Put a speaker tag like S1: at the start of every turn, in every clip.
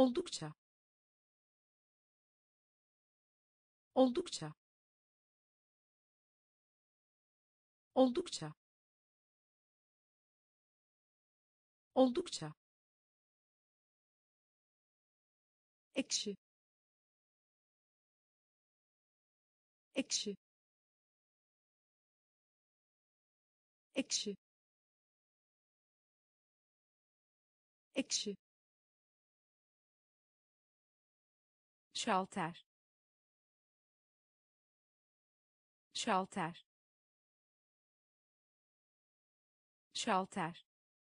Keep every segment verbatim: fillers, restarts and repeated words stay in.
S1: oldukça oldukça oldukça oldukça ekşi ekşi ekşi ekşi şalter şalter şalter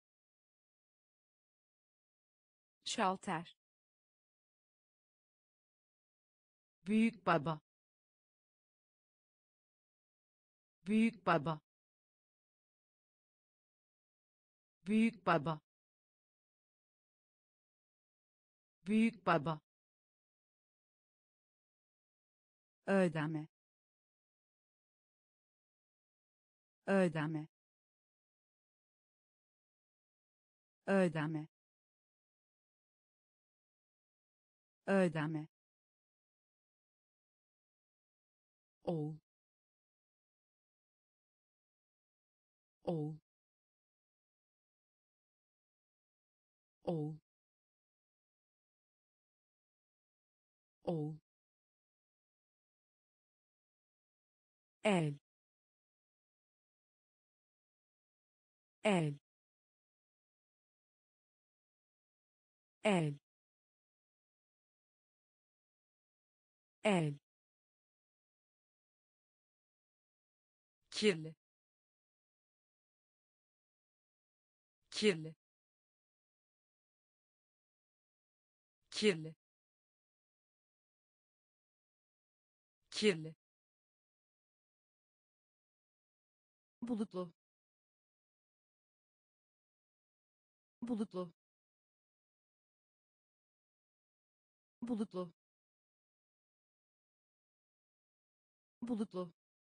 S1: şalter büyük baba büyük baba büyük baba büyük baba ödeme ödeme ödeme ödeme oğul oğul oğul oğul el el el el kirli kirli kirli kirli bulutlu bulutlu bulutlu bulutlu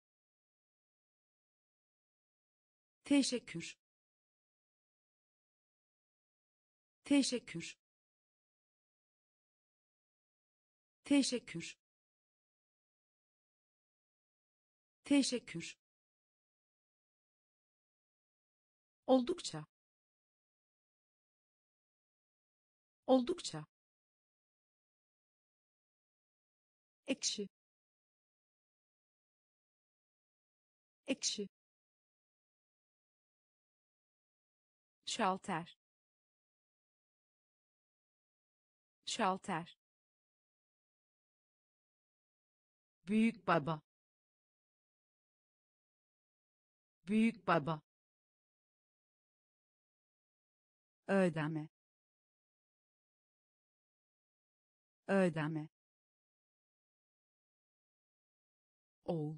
S1: teşekkür teşekkür teşekkür teşekkür oldukça oldukça ekşi ekşi şalter şalter büyük baba büyük baba ödeme ödeme oğul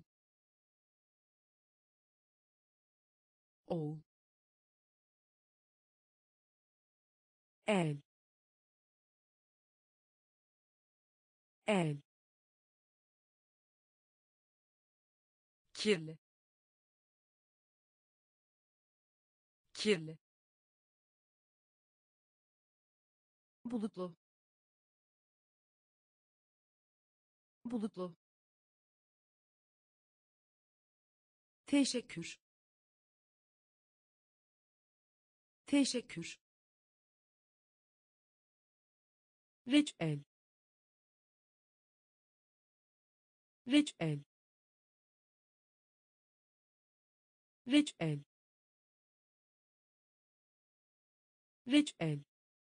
S1: oğul el el kirli kirli bulutlu bulutlu teşekkür teşekkür reçel reçel reçel reçel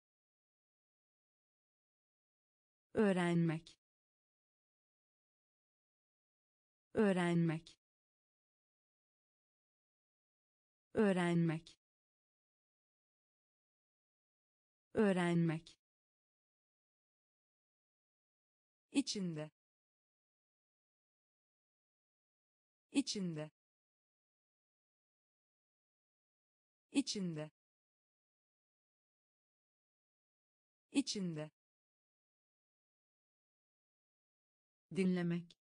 S1: öğrenmek öğrenmek öğrenmek öğrenmek içinde içinde içinde içinde dinlemek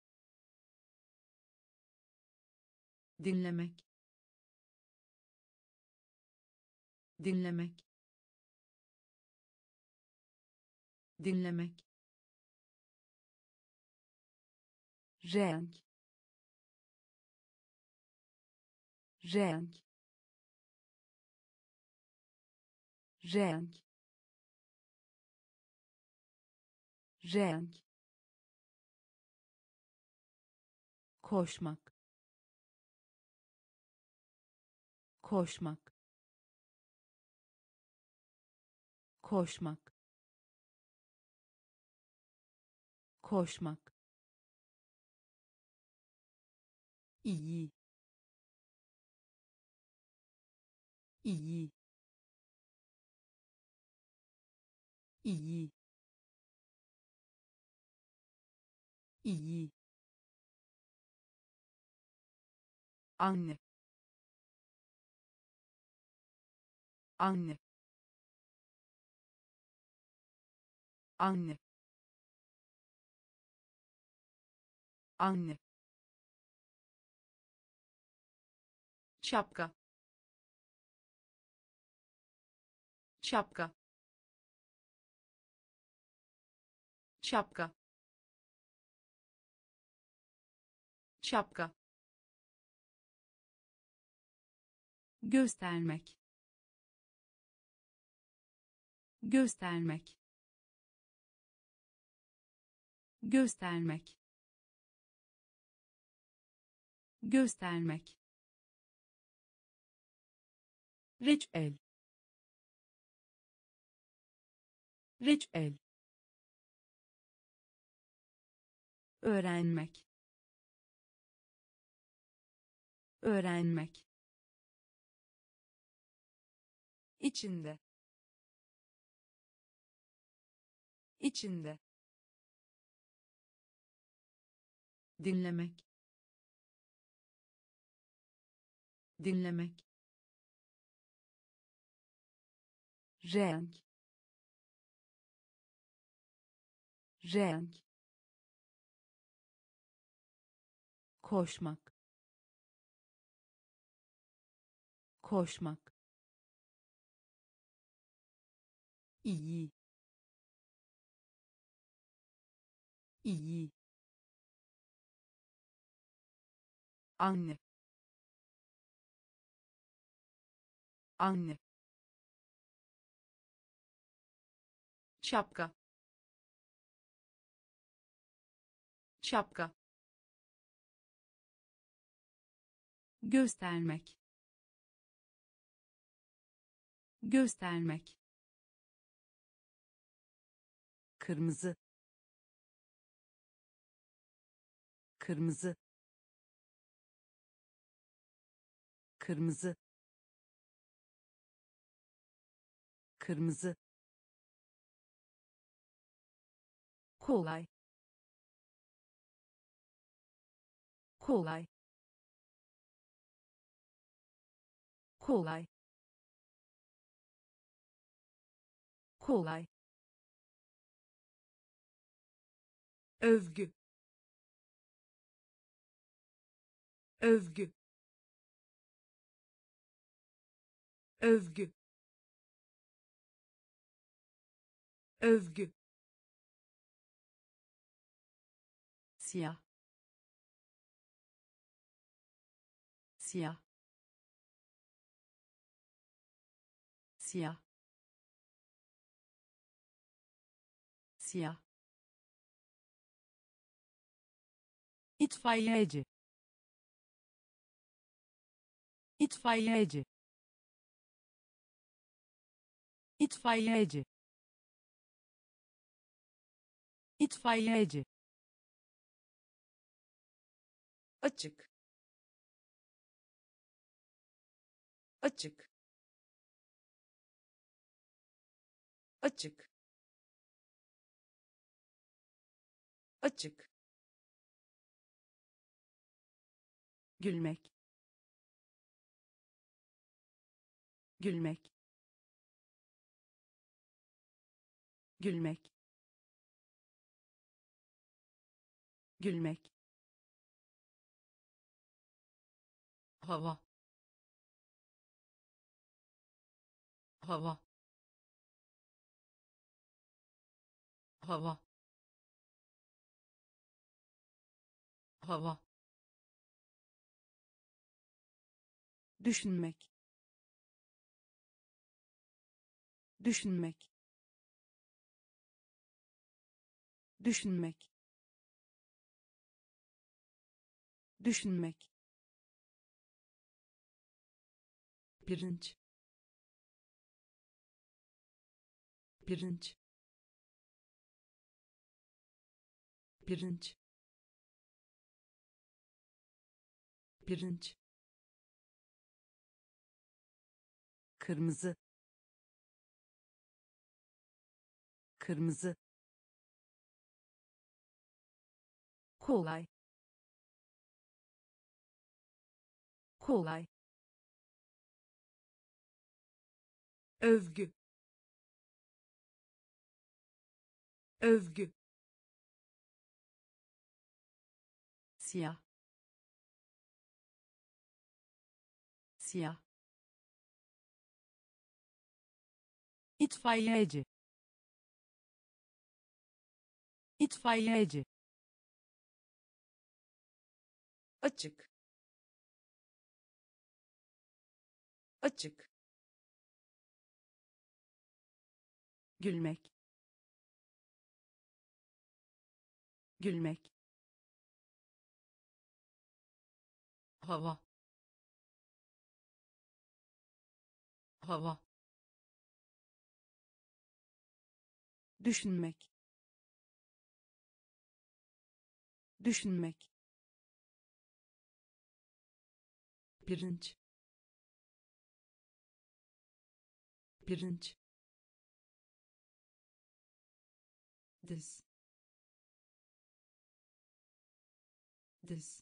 S1: dinlemek dinlemek dinlemek, renk, renk, renk, renk, koşmak, koşmak, koşmak, koşmak, iyi, iyi, iyi, iyi, anne, anne, anne, anne, şapka, şapka, şapka, şapka, göstermek, göstermek, göstermek, göstermek, reçel, reçel, öğrenmek, öğrenmek, içinde, içinde, dinlemek, dinlemek, renk, renk, koşmak, koşmak, iyi, iyi, anne, anne, şapka, şapka, göstermek, göstermek, kırmızı, kırmızı, kırmızı, kırmızı, kolay, kolay, kolay, kolay, övgü, övgü, övgü, övgü, siyah, siyah, siyah, siyah, itfaiyeci, itfaiyeci, itfaiyeci, itfaiyeci, açık, açık, açık, açık, gülmek, gülmek, gülmek, gülmek, hava, hava, hava, hava, düşünmek, düşünmek, düşünmek, düşünmek, pirinç, pirinç, pirinç, pirinç, kırmızı, kırmızı, kolay, kolay, övgü, övgü, siyah, siyah, itfaiyeci, itfaiyeci, açık, açık, gülmek, gülmek, hava, hava, düşünmek, düşünmek, pirinç, pirinç, diz, diz,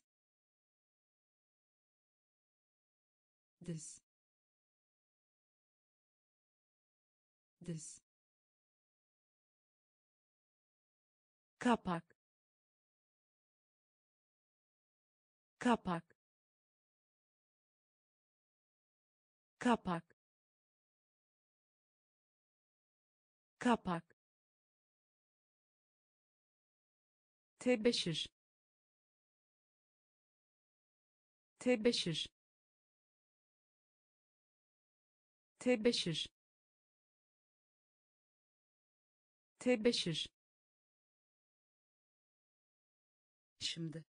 S1: diz, diz, kapak, kapak, kapak, kapak, tebeşir, tebeşir, tebeşir, tebeşir, şimdi,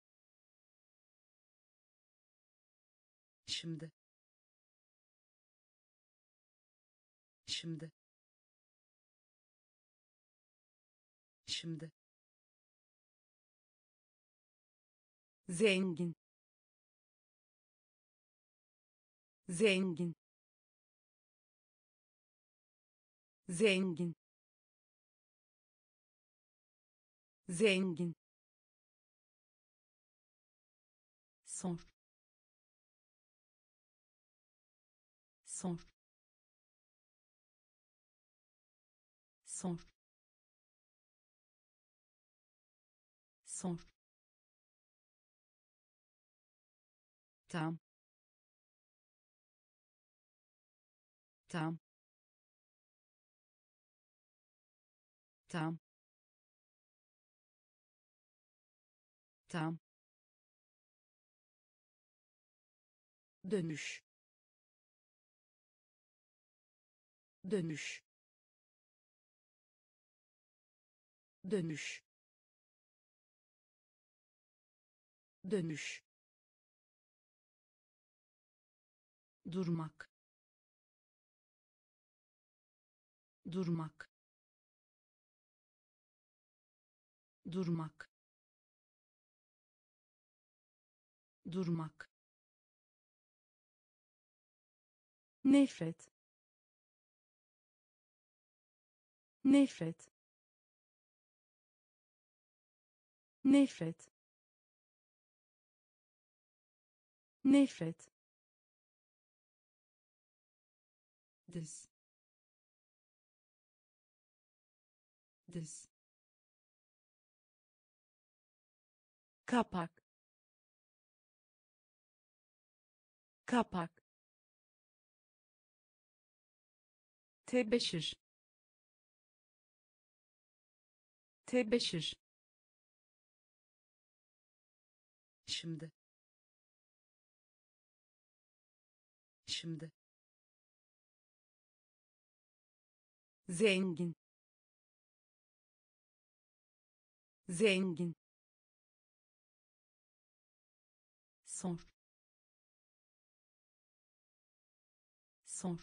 S1: şimdi, şimdi, şimdi, zengin, zengin, zengin, zengin, sor, sor, sor, sor, tam, tam, tam, tam, dönüş, dönüş, dönüş, dönüş, durmak, durmak, durmak, durmak, nefret, nefret, nefret, nefret, diz, diz, kapak, kapak, tebeşir, tebeşir, şimdi, şimdi, zengin, zengin, sor, sor,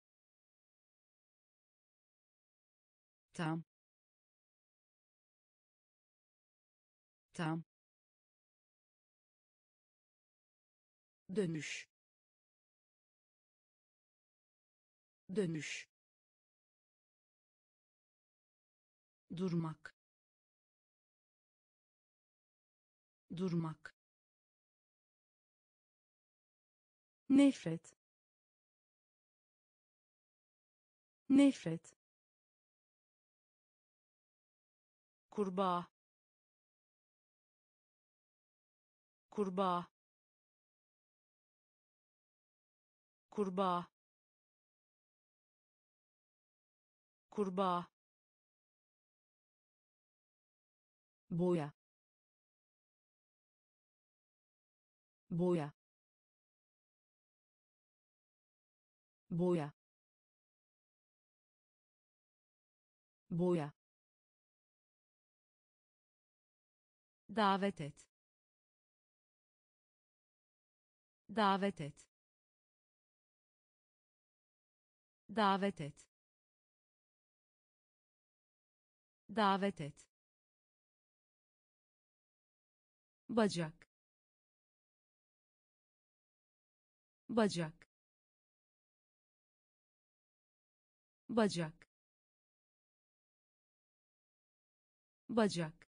S1: tam, tam, dönüş, dönüş, durmak, durmak, nefret, nefret, kurbağa, kurbağa, kurbağa, kurbağa, boya, boya, boya, boya, davet et, davet et, davet et, davet et, bacak, bacak, bacak, bacak,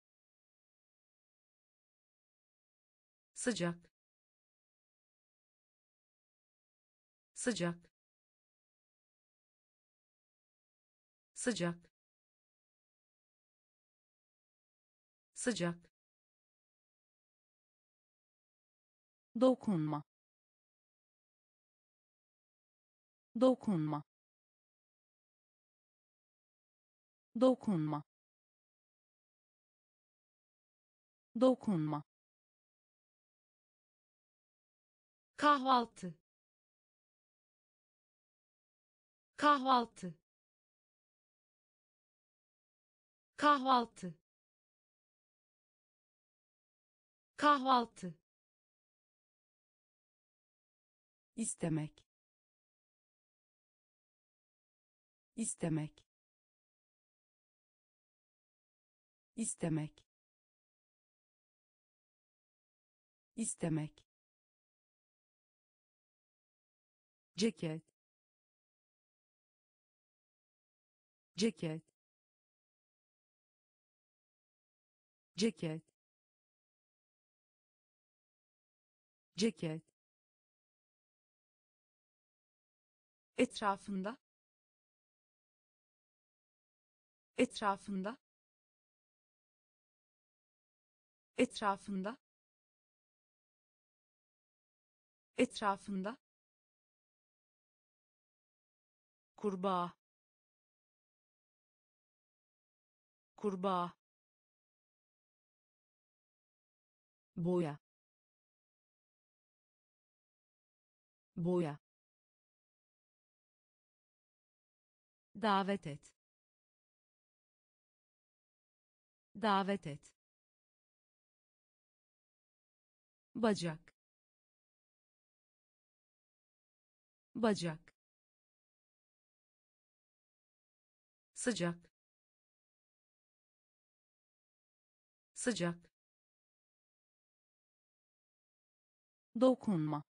S1: sıcak, sıcak, sıcak, sıcak, dokunma, dokunma, dokunma, dokunma, kahvaltı, kahvaltı, kahvaltı, kahvaltı, istemek, istemek, istemek, istemek, ceket, ceket, ceket, ceket, etrafında, etrafında, etrafında, etrafında, kurbağa, kurbağa, boya, boya, davet et, davet et, bacak, bacak, sıcak, sıcak, dokunma,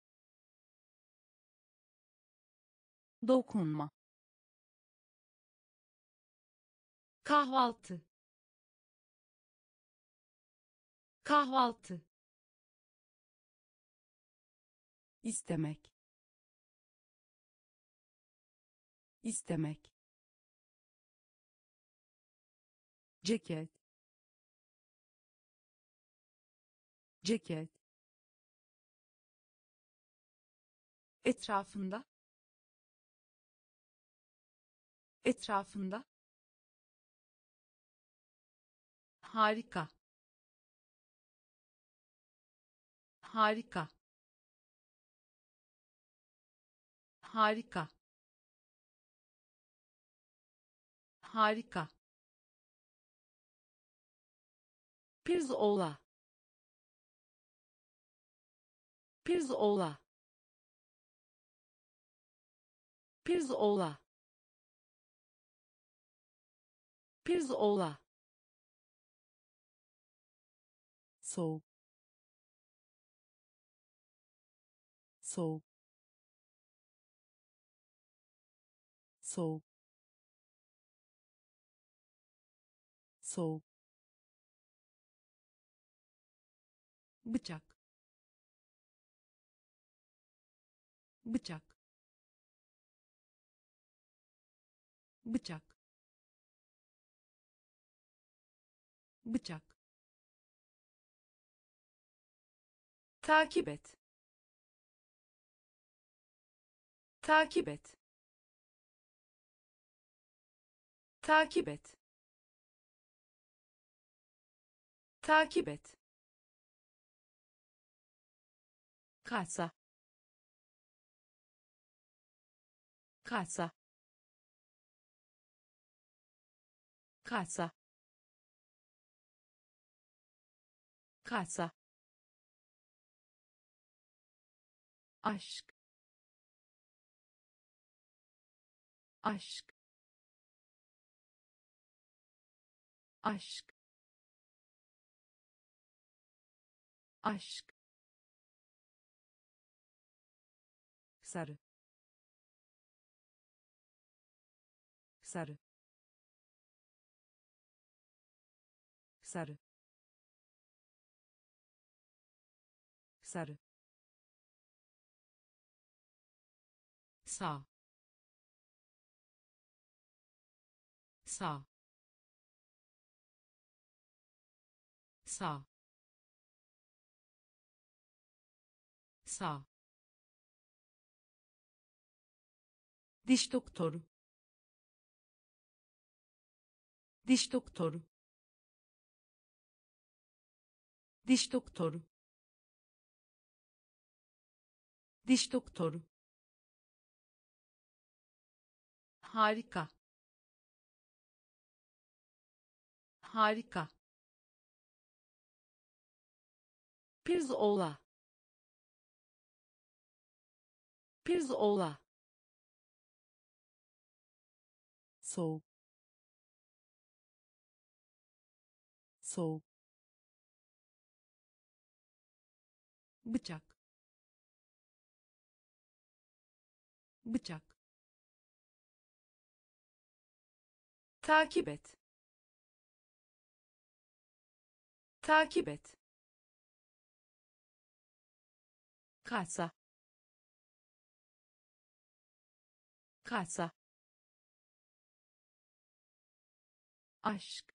S1: dokunma, kahvaltı, kahvaltı, istemek, istemek, ceket, ceket, etrafında, etrafında, harika, harika, harika, harika, pirzola, pirzola, pirzola, pirzola, soğuk, soğuk, soğuk, soğuk, bıçak, bıçak, bıçak, bıçak, takip et, takip et, takip et, takip et, kasa, kasa, kasa, kasa, aşk, aşk, aşk, aşk, sarı, sarı, sarı, sarı, sağ, sağ, sağ, sağ, diş doktoru, diş doktoru, diş doktoru, diş doktoru, harika, harika, pirzola, pirzola, soğuk, soğuk, bıçak, bıçak, takip et, takip et, kasa, kasa, aşk,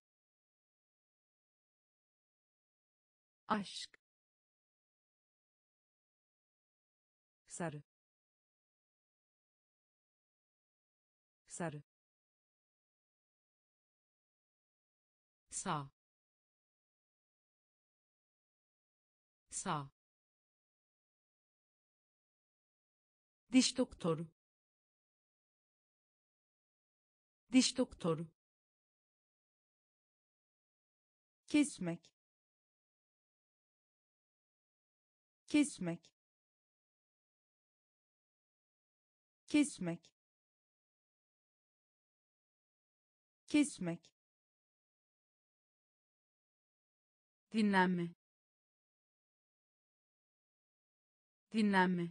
S1: aşk, sarı, sarı, sağ, sağ, diş doktoru, diş doktoru, kesmek, kesmek, kesmek, kesmek, dinlenme, dinlenme,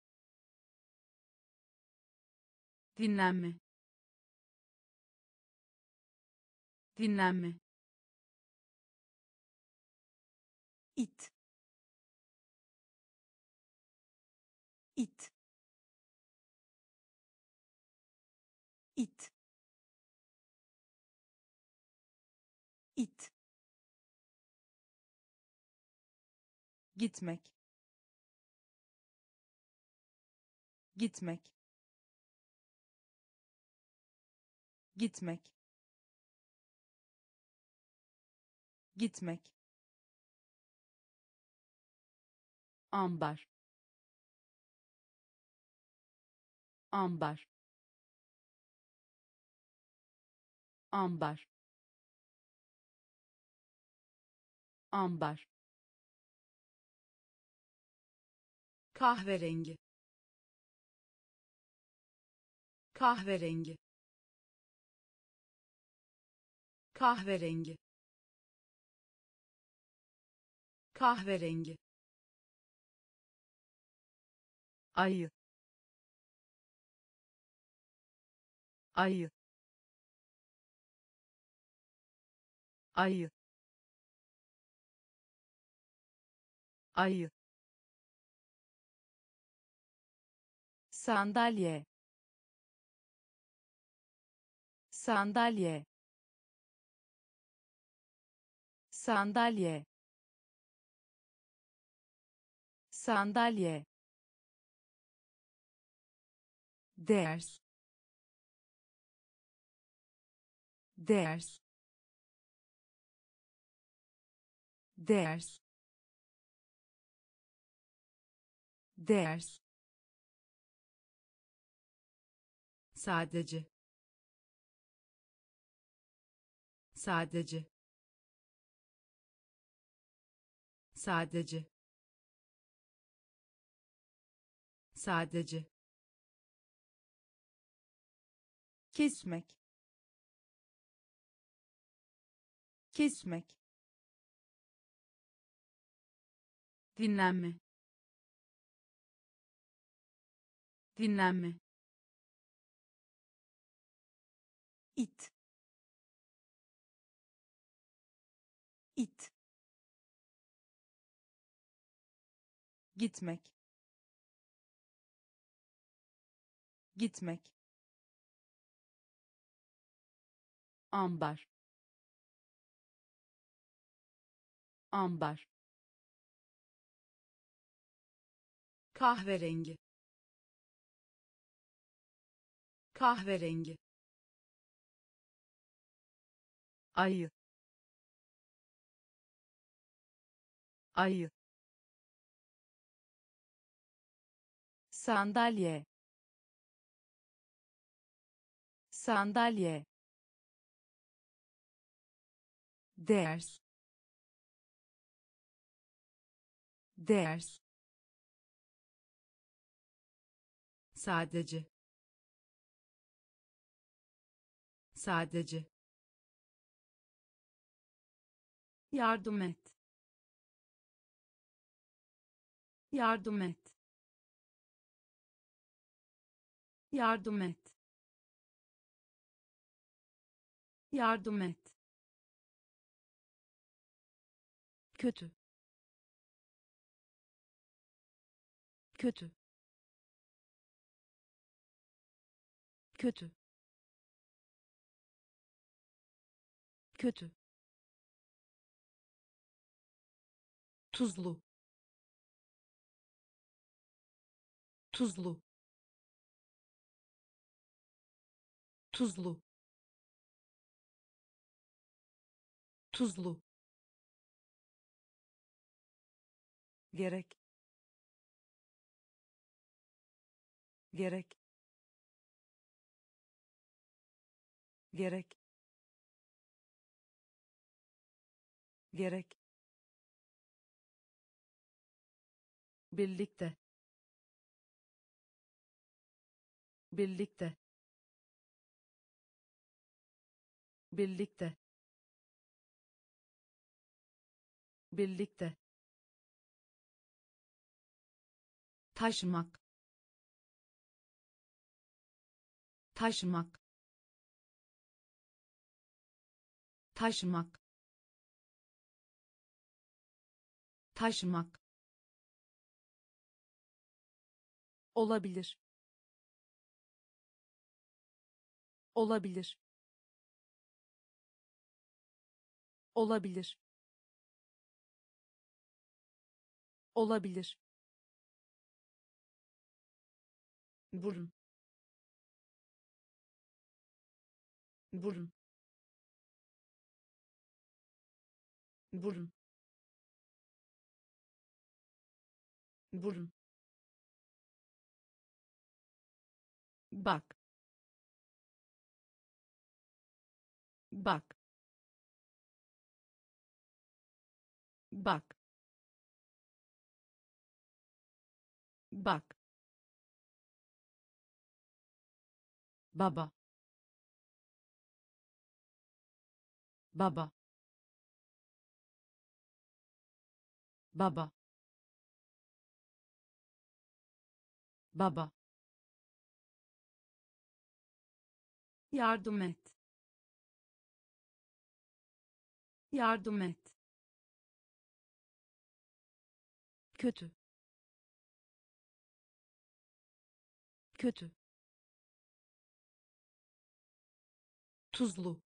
S1: dinlenme, dinlenme, it, it, it, it, gitmek, gitmek, gitmek, gitmek,
S2: ambar, ambar, ambar, ambar, kahverengi, kahverengi, kahverengi, kahverengi,
S1: ayı, ayı, ayı, ayı, sandalye, sandalye, sandalye, sandalye, ders, ders, ders, ders,
S2: sadece, sadece, sadece, sadece,
S1: kesmek, kesmek,
S2: dinlenme, dinlenme,
S1: it, it, gitmek, gitmek,
S2: ambar, ambar, kahverengi, kahverengi,
S1: ayı, ayı, sandalye, sandalye, ders, ders,
S2: sadece, sadece, yardım et, yardım et, yardım et, yardım et, kötü, kötü, kötü, kötü, tuzlu, tuzlu, tuzlu, tuzlu,
S1: gerek, gerek, gerek, gerek,
S2: birlikte, birlikte, birlikte, birlikte, taşımak, taşımak, taşımak, taşımak,
S1: olabilir, olabilir, olabilir, olabilir,
S2: burun, burun, burun, burun, bak, bak, bak, bak, baba, baba, baba, baba, yardım et, yardım et, kötü, kötü, tuzlu,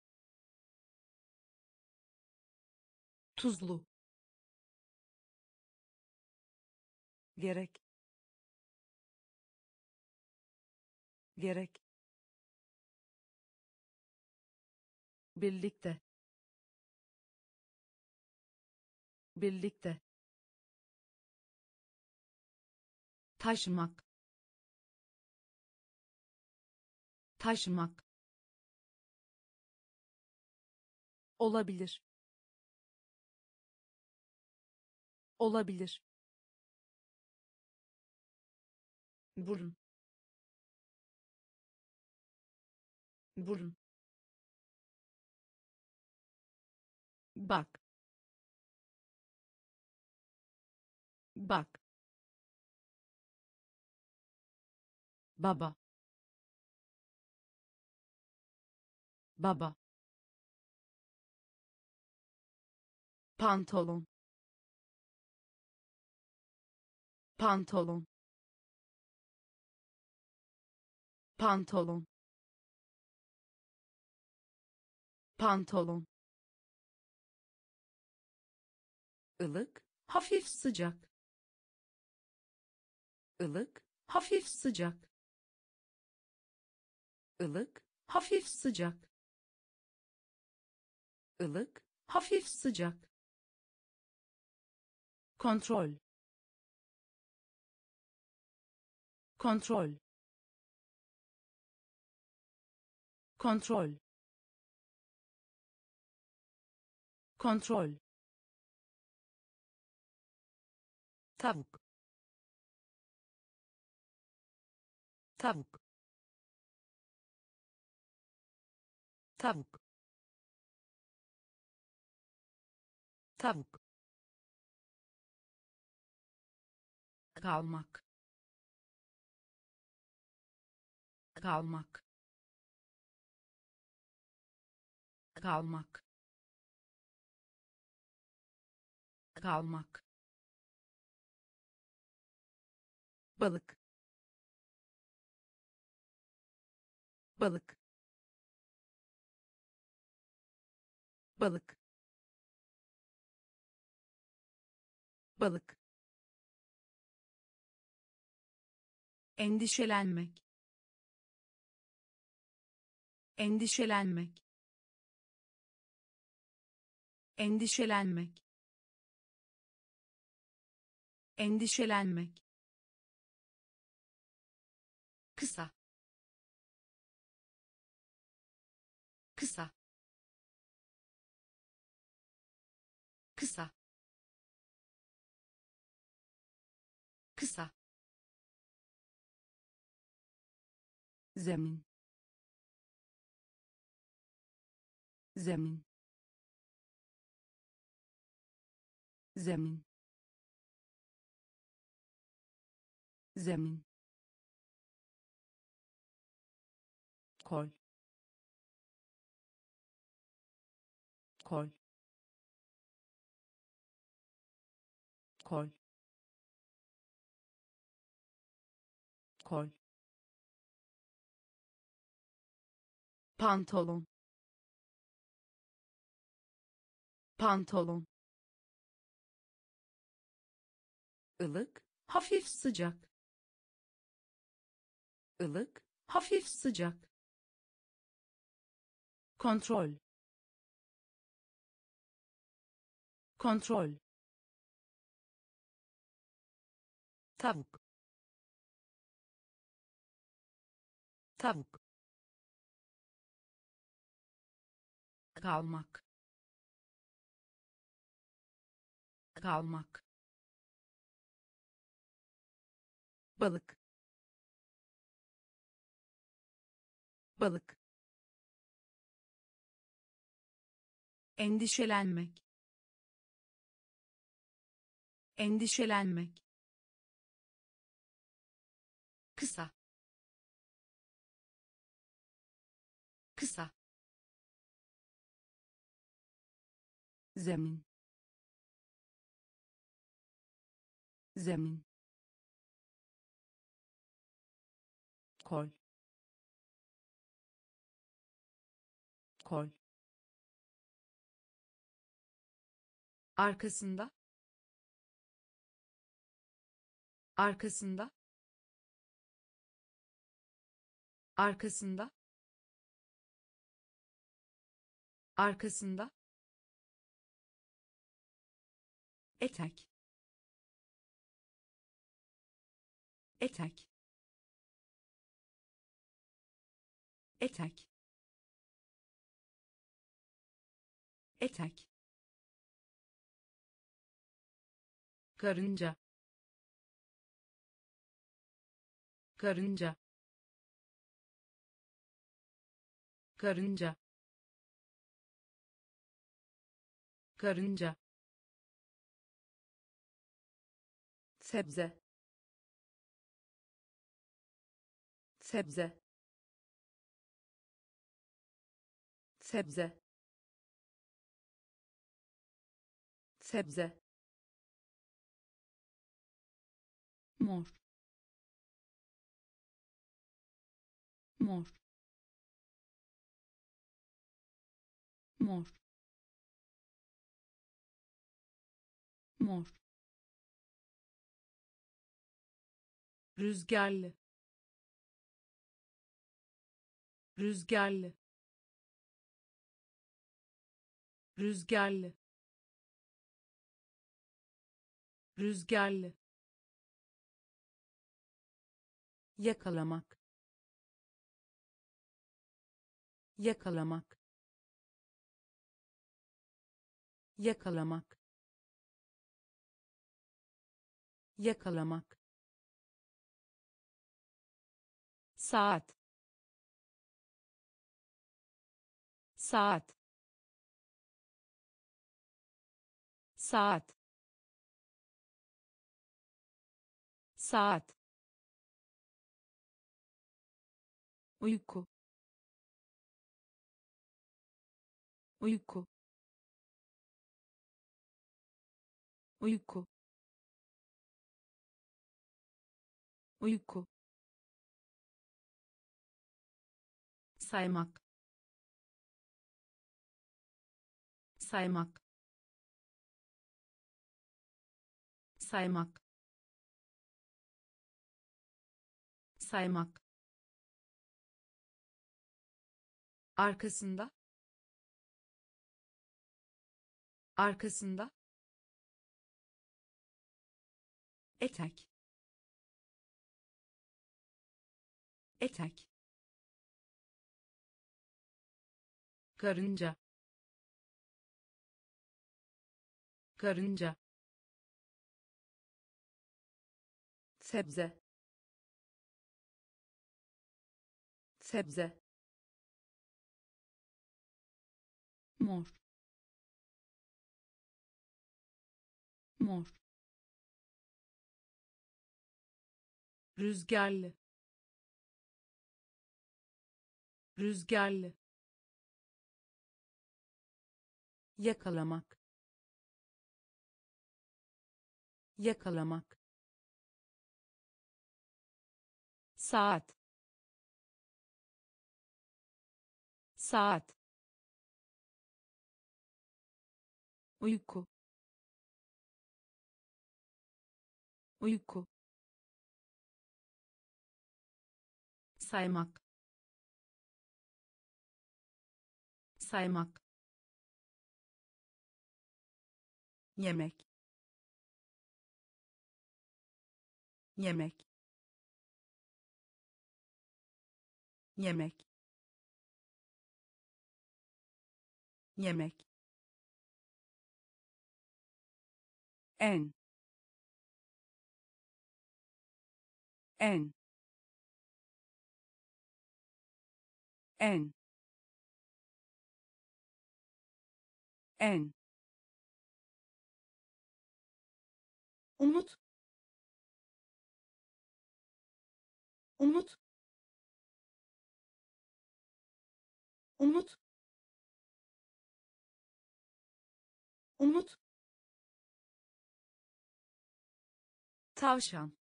S2: tuzlu, gerek, gerek, birlikte, birlikte, taşımak, taşımak,
S1: olabilir, olabilir,
S2: burun, burun, bak, bak, baba, baba, pantolon, pantolon, pantolon, pantolon,
S1: ılık,
S2: hafif sıcak,
S1: ılık,
S2: hafif sıcak,
S1: ılık,
S2: hafif sıcak,
S1: ılık,
S2: hafif sıcak, kontrol, kontrol, kontrol, kontrol,
S1: tavuk, tavuk, tavuk, tavuk,
S2: kalmak, kalmak, kalmak, kalmak,
S1: balık, balık, balık, balık,
S2: endişelenmek, endişelenmek, endişelenmek, endişelenmek, kısa, kısa, kısa, kısa,
S1: zemin, zemin, zemin, zemin, kol, kol, kol, kol,
S2: pantolon, pantolon,
S1: ılık,
S2: hafif sıcak,
S1: ılık,
S2: hafif sıcak, kontrol,
S1: kontrol, tavuk, tavuk,
S2: kalmak, kalmak,
S1: balık, balık,
S2: endişelenmek, endişelenmek, kısa, kısa,
S1: zemin, zemin, kol, kol,
S2: arkasında, arkasında, arkasında, arkasında, etek, etek, etek, etek, karınca, karınca, karınca, karınca,
S1: sebze, sebze, sebze, sebze,
S2: mor, mor, mor, mor, rüzgarlı, rüzgarlı, rüzgarlı, rüzgarlı,
S1: yakalamak, yakalamak, yakalamak, yakalamak, saat, saat, saat, saat, uyku, uyku, uyku, uyku,
S2: saymak, saymak, saymak, saymak, arkasında, arkasında, etek, etek, karınca, karınca,
S1: sebze, sebze,
S2: mor, mor, rüzgarlı, rüzgarlı,
S1: yakalamak, yakalamak, saat, saat, uyku, uyku,
S2: saymak, saymak,
S1: yemek yemek yemek yemek en en en en umut umut umut umut tavşan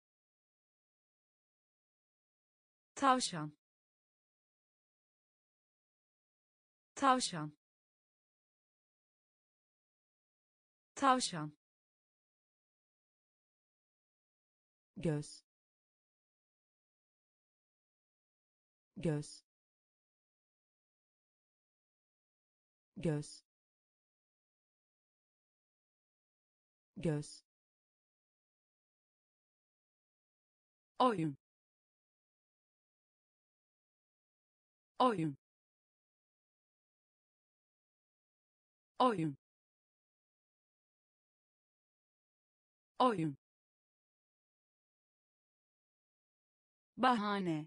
S1: tavşan tavşan tavşan göz göz göz göz oyun oyun oyun oyun bahane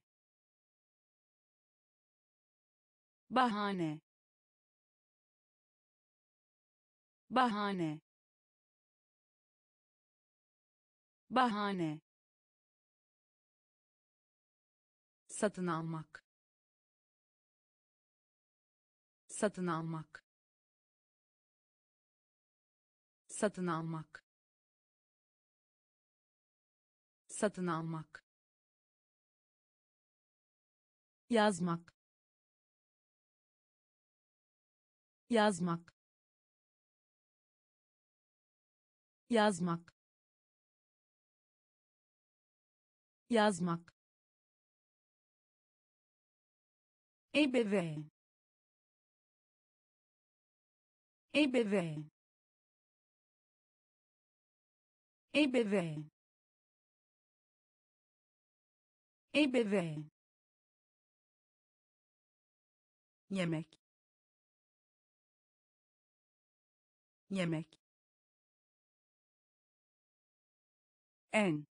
S1: bahane bahane bahane satın almak satın almak satın almak satın almak yazmak yazmak yazmak yazmak ebeveyn ebeveyn ebeveyn ebeveyn yemek yemek en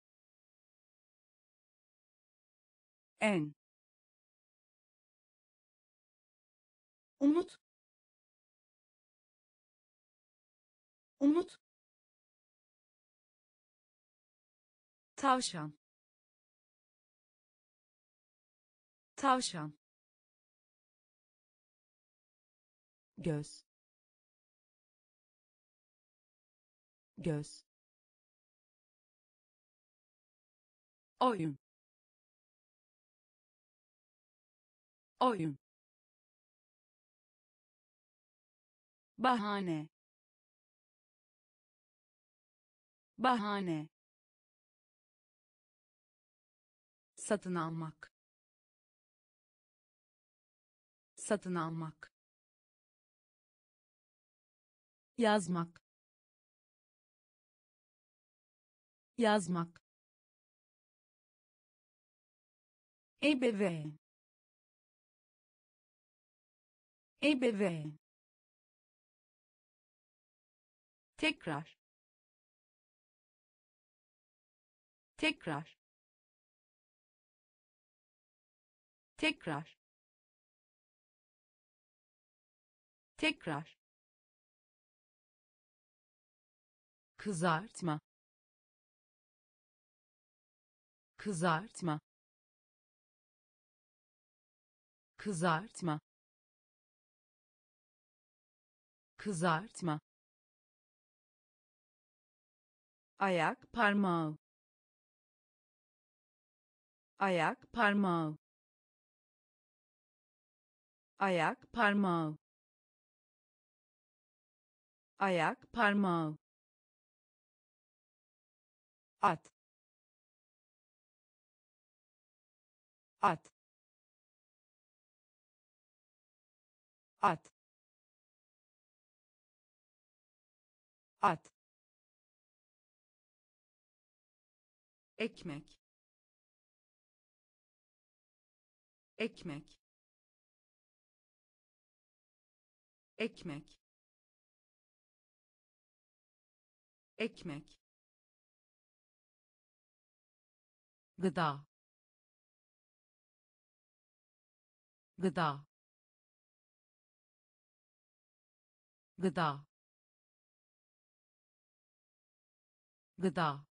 S1: en umut umut tavşan tavşan göz göz oyun oyun bahane bahane satın almak satın almak yazmak yazmak ebeveyn ebeveyn tekrar tekrar tekrar tekrar kızartma kızartma kızartma kızartma ayak parmağı ayak parmağı ayak parmağı ayak parmağı at at at at,
S2: ekmek, ekmek, ekmek, ekmek, gıda, gıda, gıda, gıda,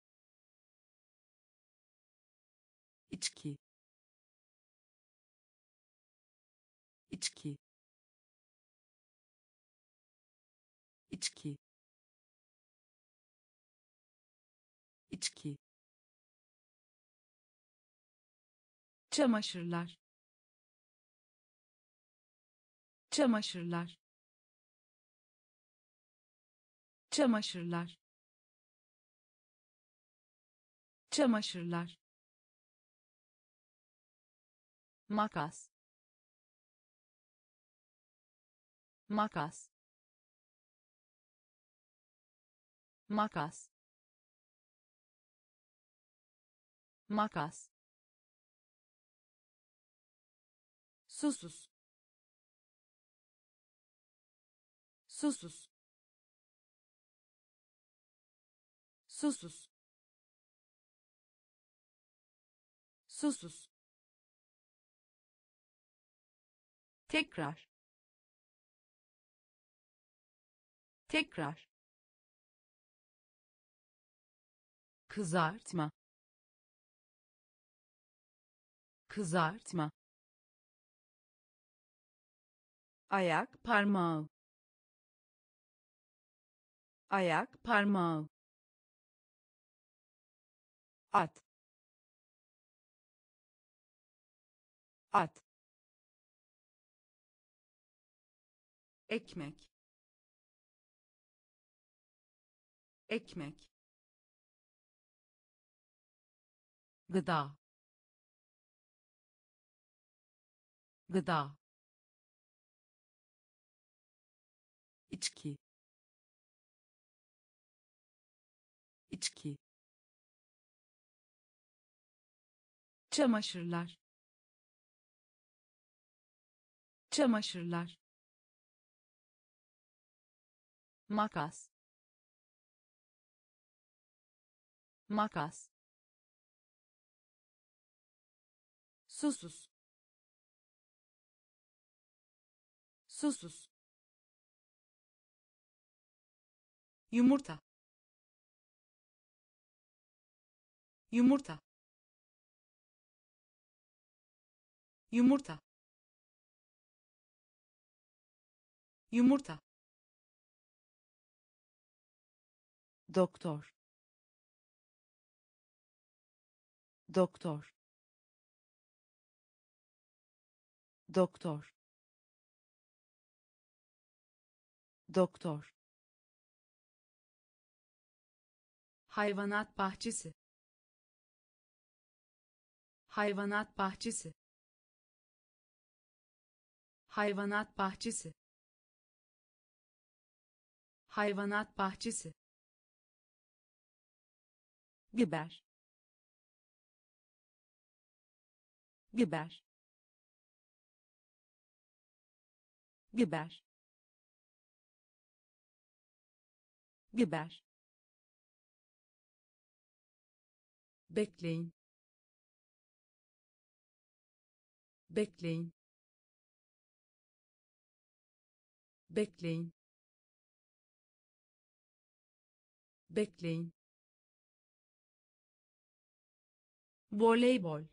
S2: içki, içki, içki, içki,
S1: çamaşırlar, çamaşırlar, çamaşırlar, çamaşırlar, makas, makas, makas, makas, susuz, susuz, susuz, susuz, tekrar, tekrar,
S2: kızartma, kızartma,
S1: ayak parmağı, ayak parmağı, at, at,
S2: ekmek, ekmek, gıda, gıda, içki, içki,
S1: çamaşırlar, çamaşırlar, makas, makas, susuz, susuz,
S2: yumurta, yumurta, yumurta, yumurta,
S1: doktor, doktor, doktor, doktor,
S2: hayvanat bahçesi, hayvanat bahçesi, hayvanat bahçesi, hayvanat bahçesi,
S1: biber, biber, biber, biber,
S2: bekleyin, bekleyin, bekleyin, bekleyin, voleybol,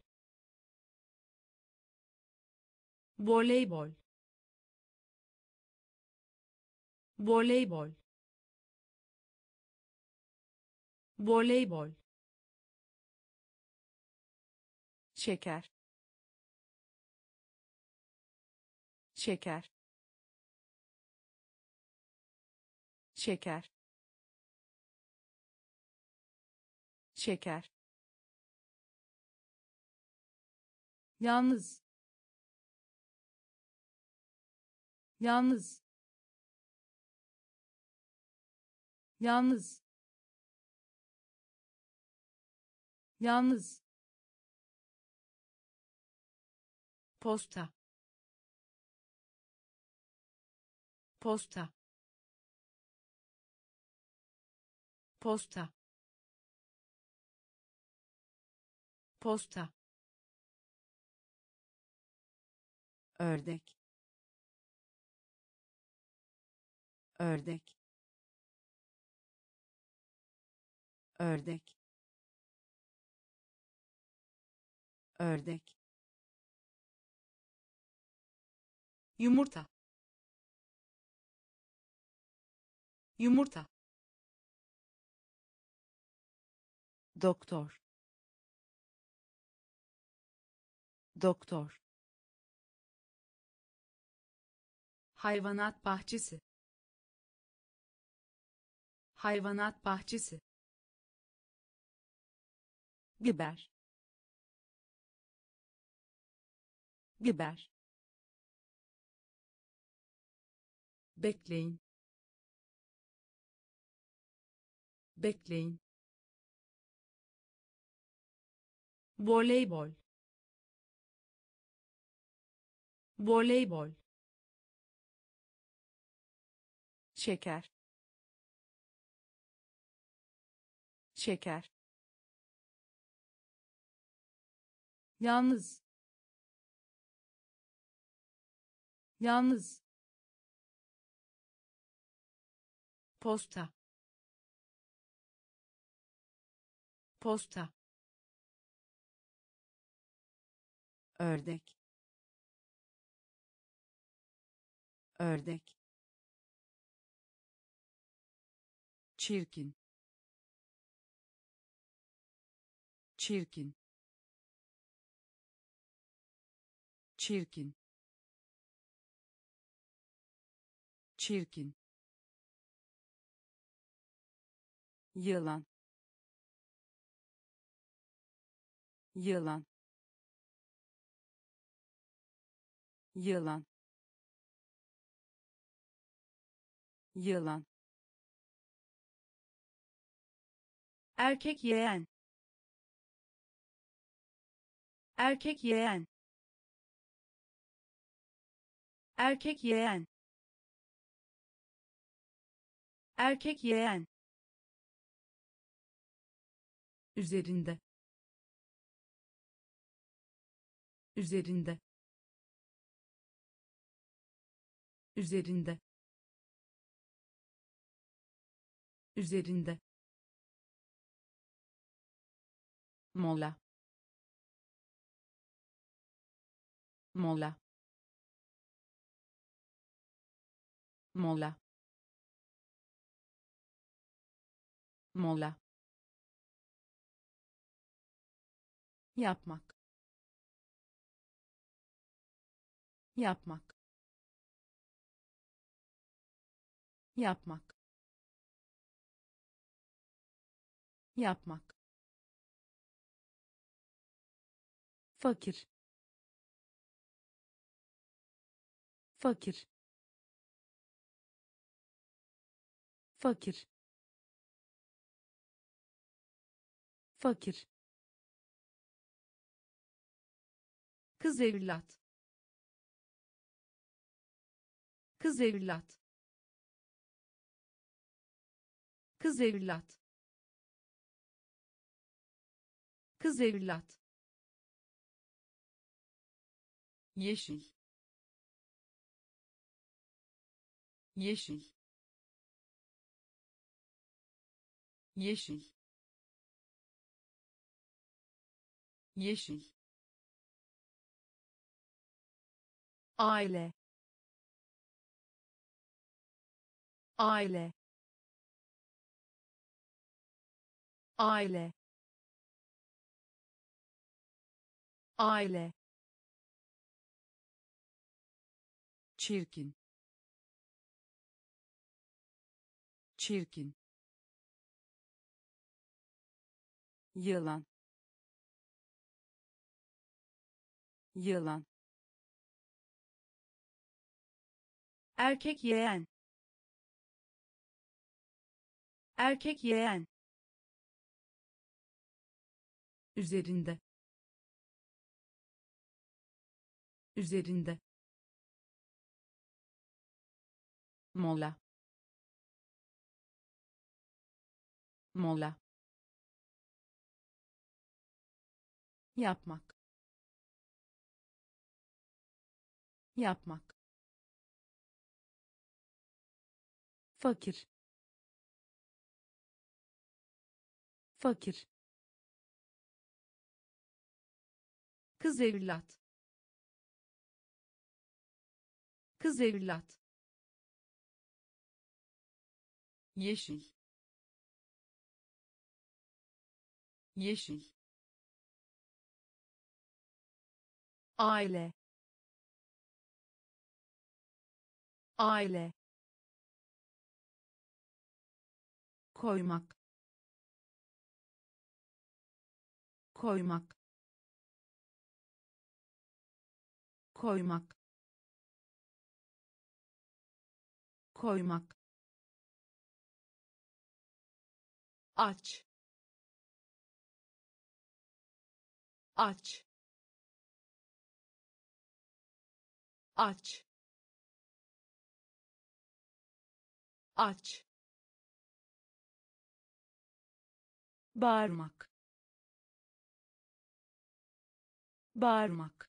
S2: voleybol, voleybol, voleybol,
S1: şeker, şeker, şeker, şeker, yalnız, yalnız,
S2: yalnız yalnız posta posta posta posta
S1: ördek ördek ördek ördek
S2: yumurta yumurta
S1: doktor doktor
S2: hayvanat bahçesi hayvanat bahçesi
S1: biber biber
S2: bekleyin bekleyin voleybol voleybol
S1: şeker şeker
S2: yalnız yalnız posta posta
S1: ördek ördek çirkin çirkin çirkin çirkin yılan yılan yılan yılan
S2: erkek yeğen erkek yeğen erkek yeğen erkek yeğen üzerinde üzerinde üzerinde üzerinde
S1: mola mola mola mola
S2: yapmak yapmak yapmak yapmak
S1: fakir fakir fakir fakir
S2: kız evlat kız evlat kız evlat kız evlat yeşil yeşil yeşil yeşil
S1: aile aile aile aile çirkin çirkin yılan yılan
S2: erkek yeğen
S1: erkek yeğen,
S2: üzerinde, üzerinde,
S1: mola, mola,
S2: yapmak, yapmak,
S1: fakir, fakir,
S2: kız evlat, kız evlat, yeşil, yeşil,
S1: aile, aile,
S2: koymak, koymak, koymak, koymak, aç, aç, aç, aç,
S1: bağırmak, bağırmak,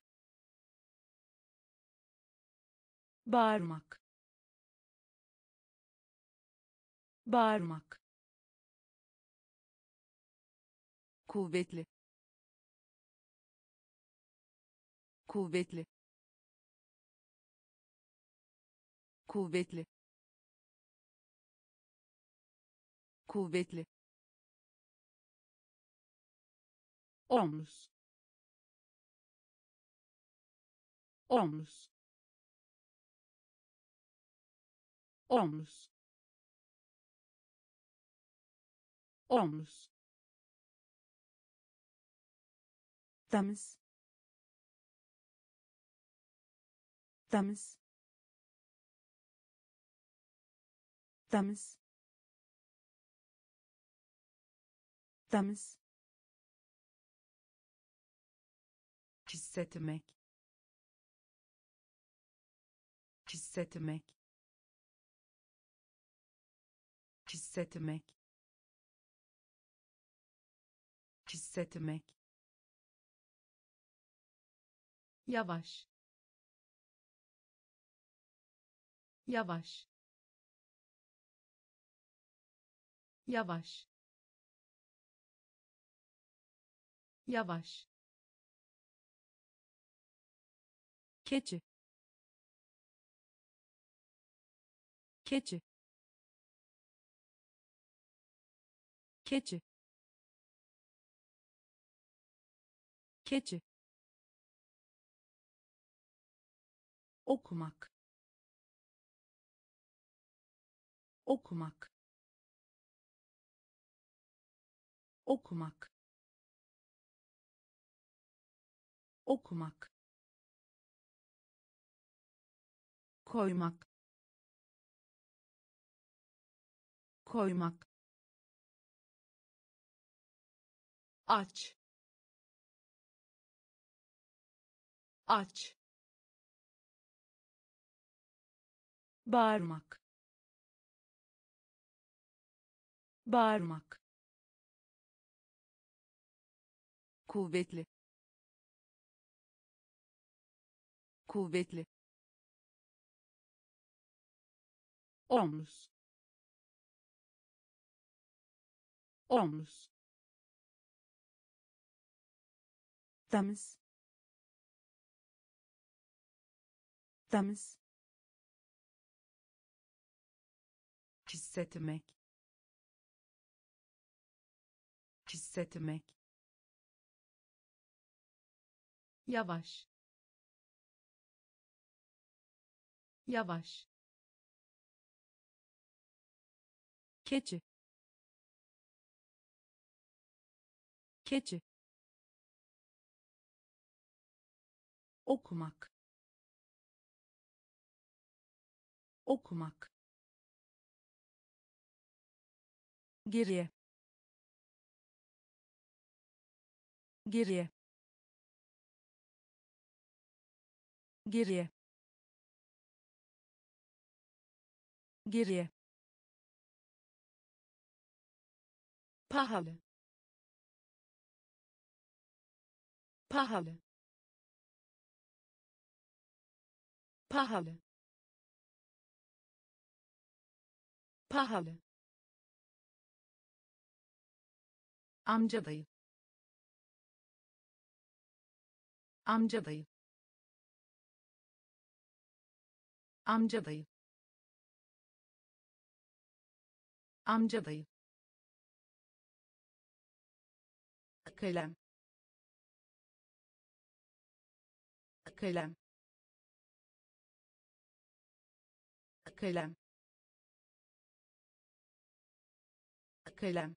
S1: bağırmak, bağırmak, kuvvetli, kuvvetli, kuvvetli, kuvvetli,
S2: omuz, omuz, omuz, omuz,
S1: temiz, temiz, temiz, temiz,
S2: hissetmek, hissetmek, hissetmek, hissetmek, yavaş, yavaş, yavaş, yavaş,
S1: keçi, keçi, keçi, keçi,
S2: okumak, okumak, okumak, okumak, koymak, koymak, aç, aç,
S1: bağırmak, bağırmak, kuvvetli, kuvvetli,
S2: omuz, omuz,
S1: temiz, temiz,
S2: hissetmek, hissetmek, yavaş, yavaş,
S1: keçi, keçi,
S2: okumak, okumak,
S1: geriye geriye geriye geriye
S2: pahalı pahalı pahalı pahalı amca dayı amca dayı amca dayı amca dayı kalem kalem kalem kalem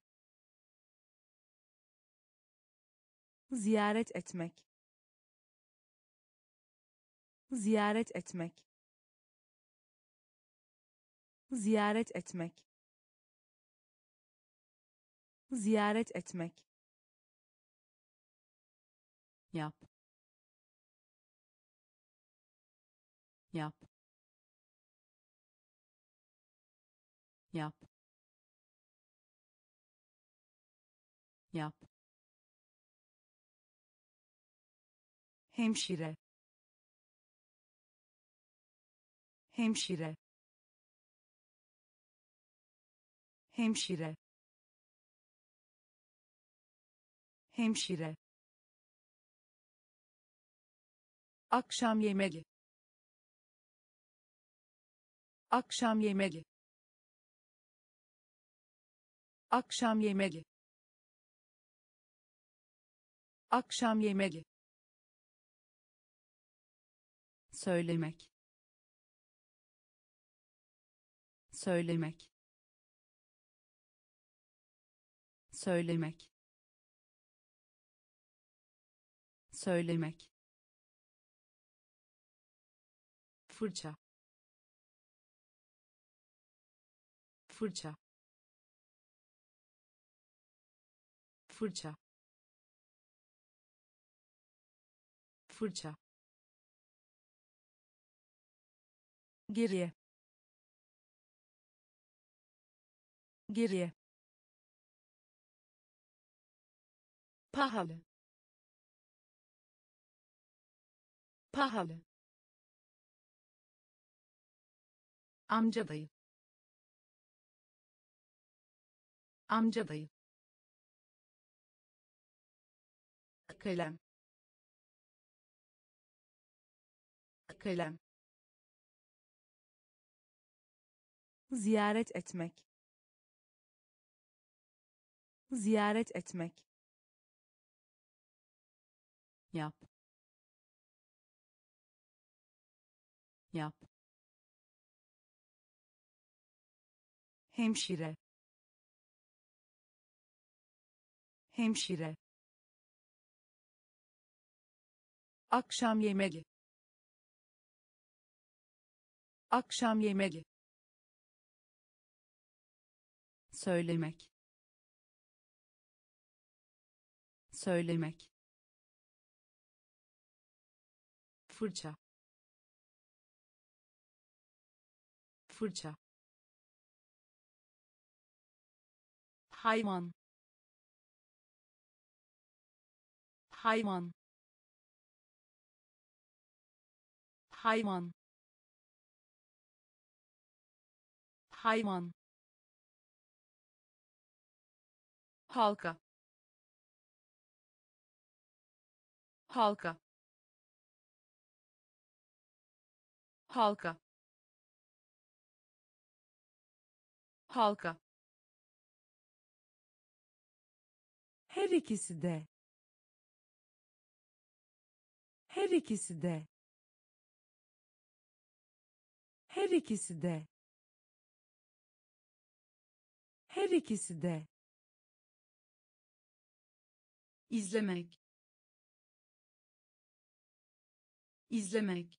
S1: ziyaret etmek ziyaret etmek ziyaret etmek ziyaret etmek
S2: yap yap yap yap
S1: hemşire hemşire hemşire hemşire akşam yemeği akşam yemeği akşam yemeği akşam yemeği
S2: söylemek söylemek söylemek söylemek fırça fırça fırça fırça
S1: geriye geriye
S2: pahalı pahalı amca dayı amca dayı kalem kalem
S1: ziyaret etmek ziyaret etmek
S2: yap yap
S1: hemşire hemşire akşam yemeği akşam yemeği
S2: söylemek söylemek fırça fırça
S1: hayvan hayvan hayvan hayvan halka halka halka halka her ikisi de her ikisi de her ikisi de her ikisi de
S2: izlemek izlemek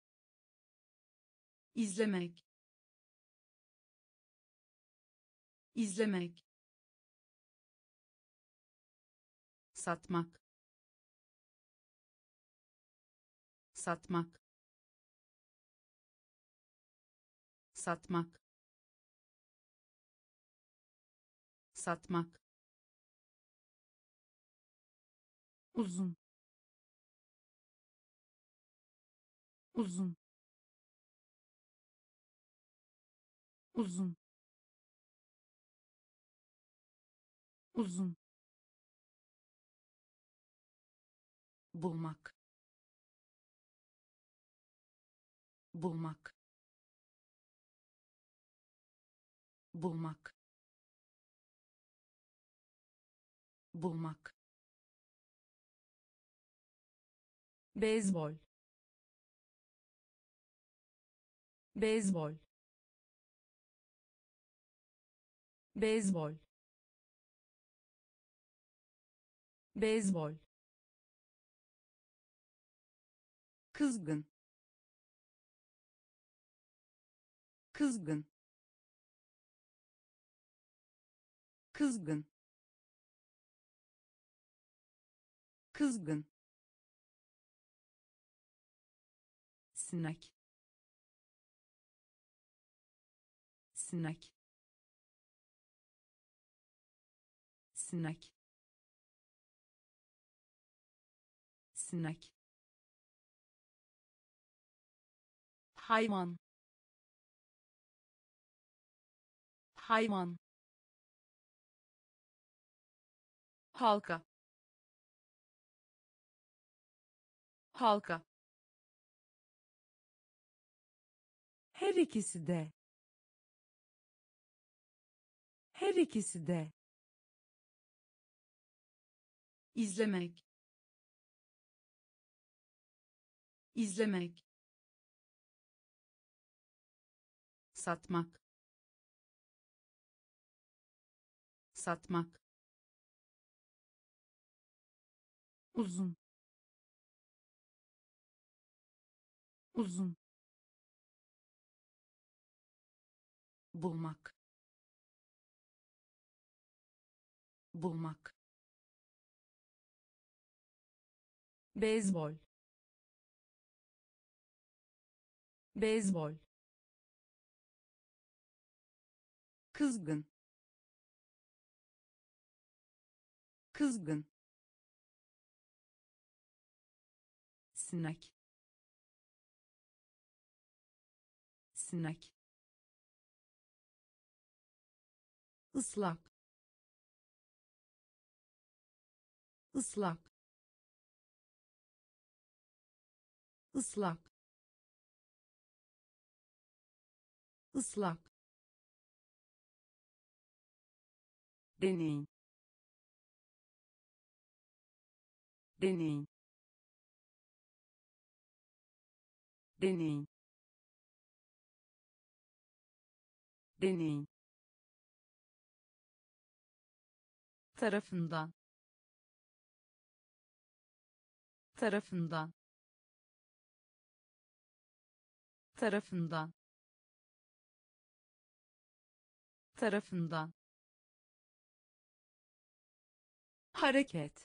S2: izlemek izlemek, satmak, satmak, satmak, satmak,
S1: uzun, uzun, uzun, uzun,
S2: bulmak, bulmak, bulmak, bulmak,
S1: beyzbol, beyzbol, beyzbol, beyzbol, kızgın, kızgın, kızgın, kızgın,
S2: sinek, sinek, sinek, sinek,
S1: hayvan, hayvan, halka, halka, her ikisi de, her ikisi de,
S2: izlemek, izlemek, satmak, satmak,
S1: uzun, uzun,
S2: bulmak, bulmak,
S1: beyzbol, beyzbol, kızgın, kızgın,
S2: sinek, sinek,
S1: ıslak, ıslak, ıslak, ıslak, deney, deney, deney, deney,
S2: tarafından, tarafından, tarafından, tarafından,
S1: hareket,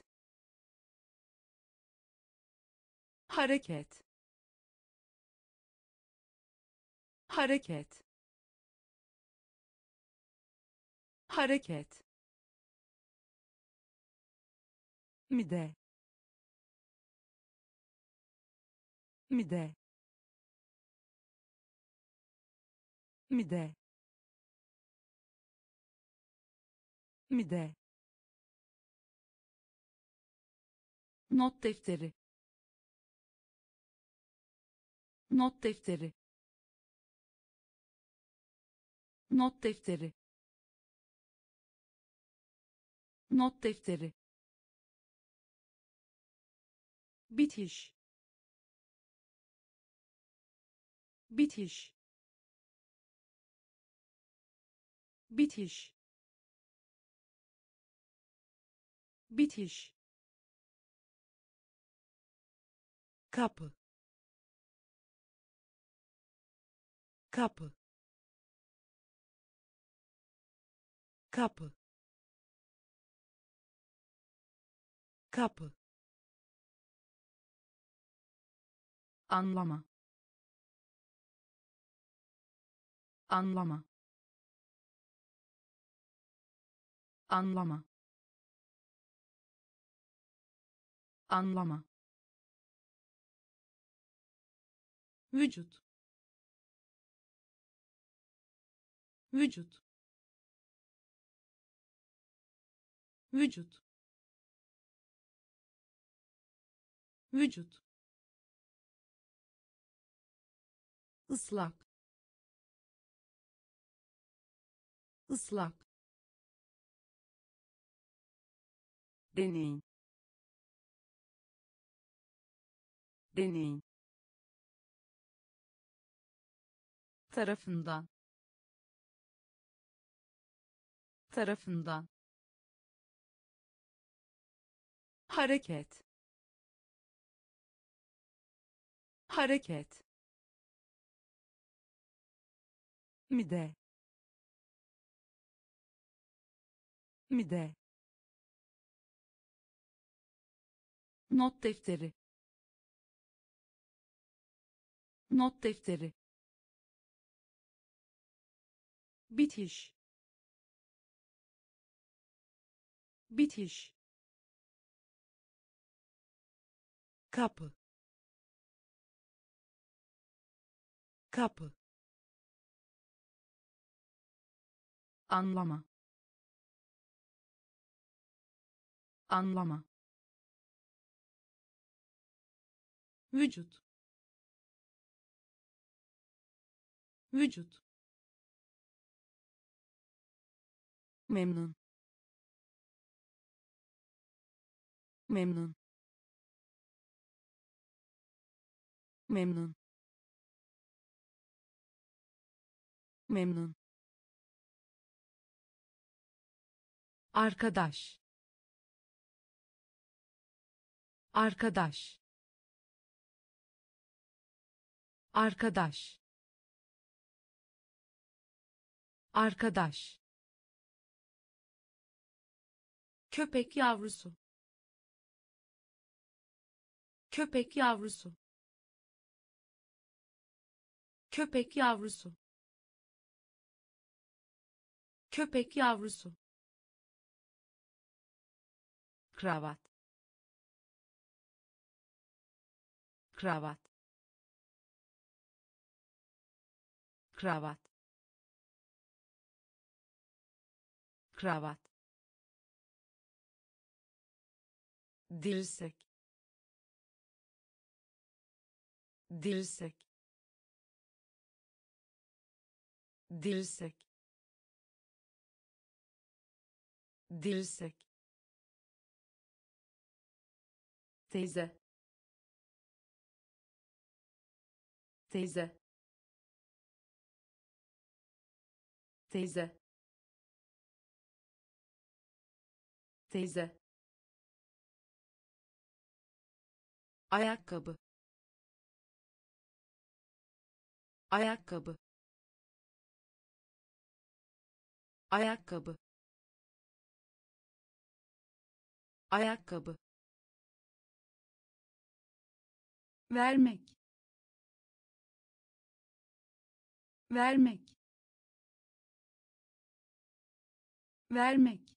S1: hareket, hareket, hareket, mide, mide, mide, mide,
S2: not defteri, not defteri, not defteri, not defteri,
S1: bitiş, bitiş, bitiş, bitiş, kapı, kapı, kapı kapı
S2: anlama anlama anlama anlama
S1: vücut vücut vücut vücut ıslak ıslak deney deney
S2: tarafından tarafından hareket hareket mide mide not defteri not defteri
S1: bitiş bitiş kapı kapı
S2: anlama anlama
S1: vücut vücut
S2: memnun memnun memnun memnun arkadaş arkadaş arkadaş arkadaş
S1: köpek yavrusu köpek yavrusu köpek yavrusu köpek yavrusu
S2: kravat kravat kravat kravat dirsek dirsek dirsek dirsek teyze teyze teyze teyze
S1: ayakkabı ayakkabı ayakkabı ayakkabı vermek vermek vermek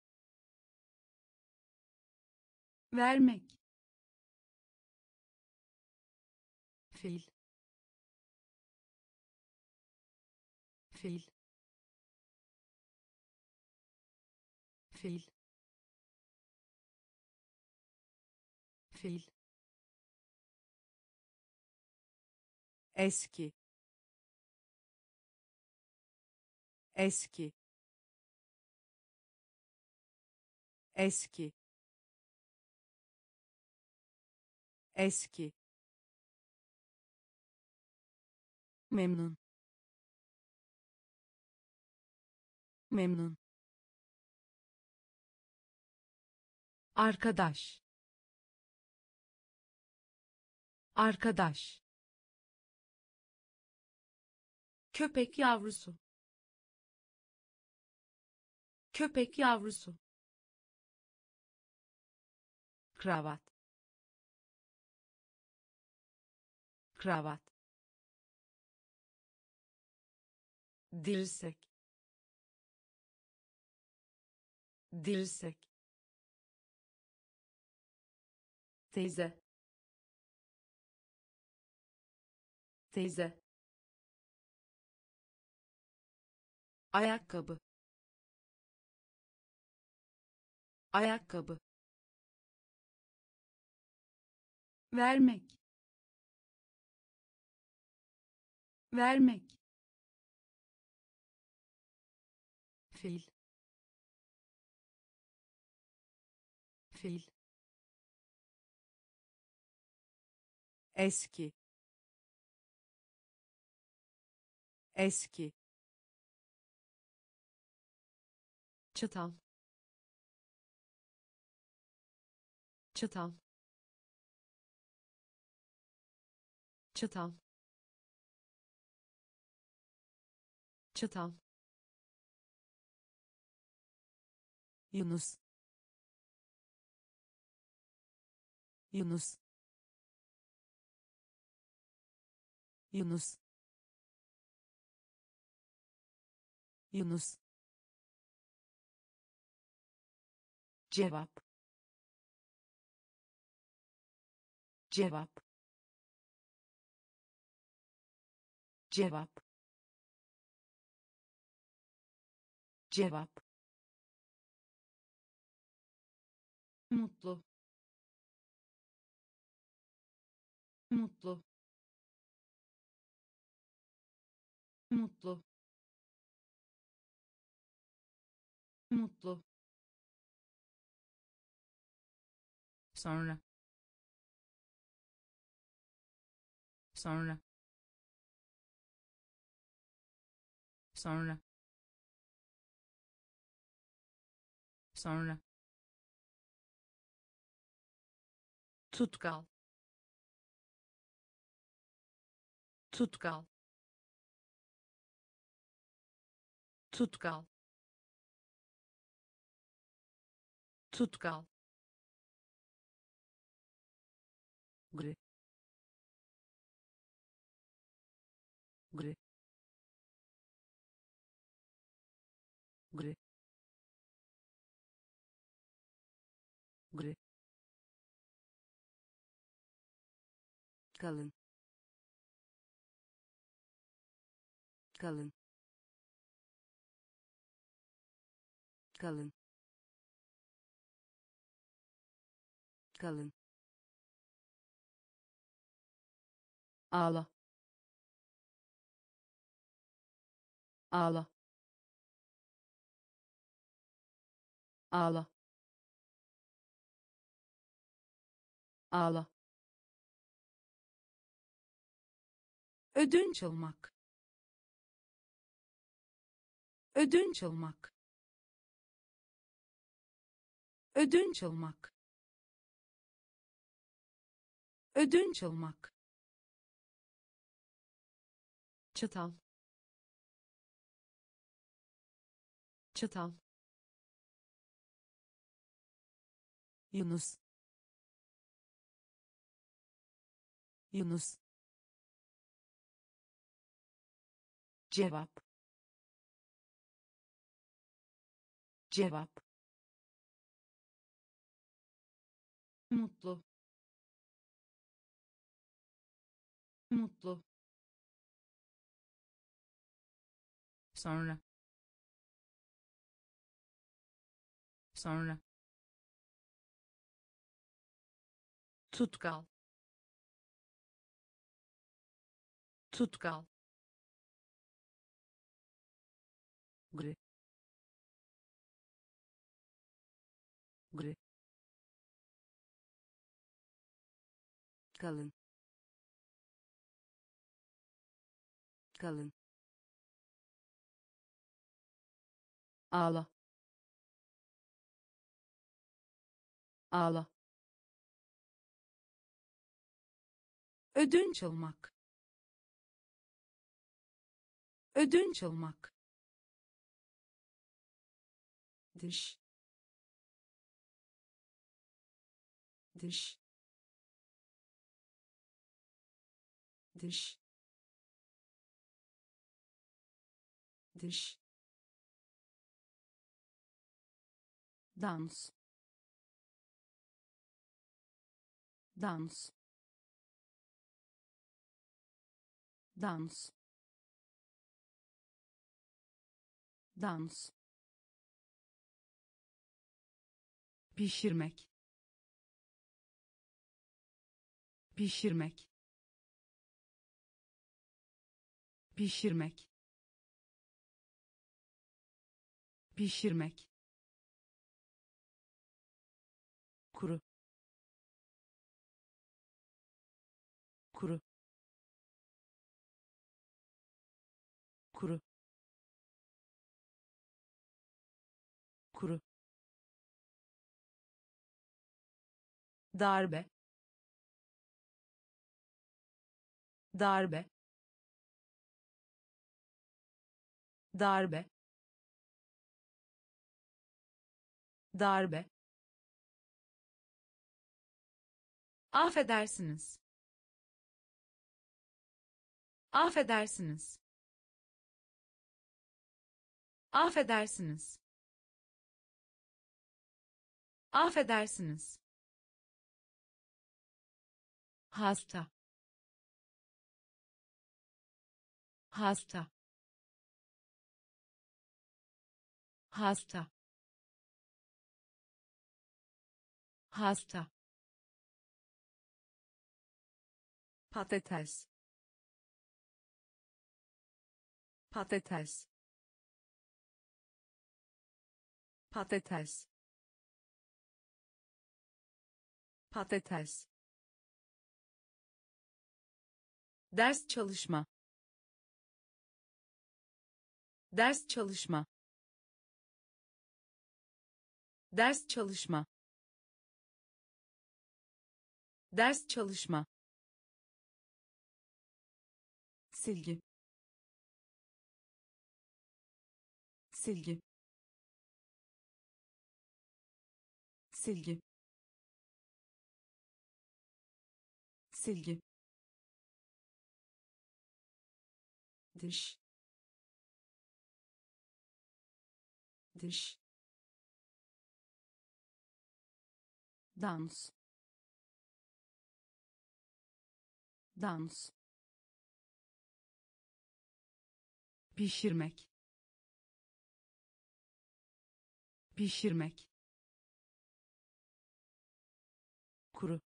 S1: vermek
S2: fil fil fil fil eski eski eski eski memnun memnun arkadaş arkadaş
S1: köpek yavrusu
S2: Köpek yavrusu. Kravat. Kravat. Dirsek. Dirsek. Teyze. Teyze. Ayakkabı. Ayakkabı.
S1: vermek, vermek,
S2: Fil. Fil. Eski. Eski. Çatal. Çatal. Çatal. Çatal. Yunus. Yunus. Yunus. Yunus. Cevap. Cevap. Cevap. Cevap.
S1: mutlu, mutlu, mutlu, mutlu,
S2: Sonra. Sonra. Sonra. Sonra. Tutkal. Tutkal. Tutkal. Tutkal. Gri. Gri. Gri. Gri. Kalın. Kalın. Kalın. Kalın. Ağla. Ağla. Ağla. Ağla. Ödünç almak. Ödünç almak. Ödünç almak. Ödünç almak. Çatal. Çatal. Yunus. Yunus. Cevap. Cevap.
S1: mutlu, mutlu,
S2: Sonra. Sonra. Tutkal. Tutkal. Gri. Gri. Kalın. Kalın. Ağla. Ağla. Ödünç almak. Ödünç almak. dış dış dış dış dans dans dans dans pişirmek pişirmek pişirmek pişirmek kuru kuru kuru kuru darbe darbe darbe darbe affedersiniz affedersiniz affedersiniz affedersiniz hasta hasta hasta hasta patates patates patates patates ders çalışma ders çalışma ders çalışma ders çalışma silgi silgi silgi silgi dış dış dans dans pişirmek pişirmek kuru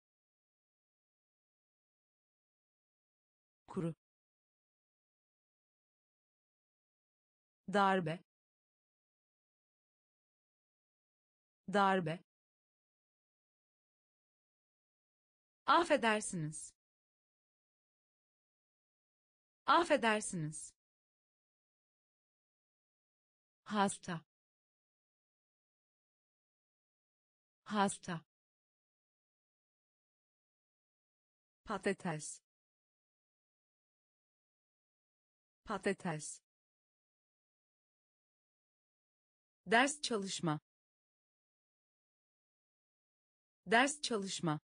S2: kuru darbe darbe affedersiniz affedersiniz hasta hasta patates patates ders çalışma ders çalışma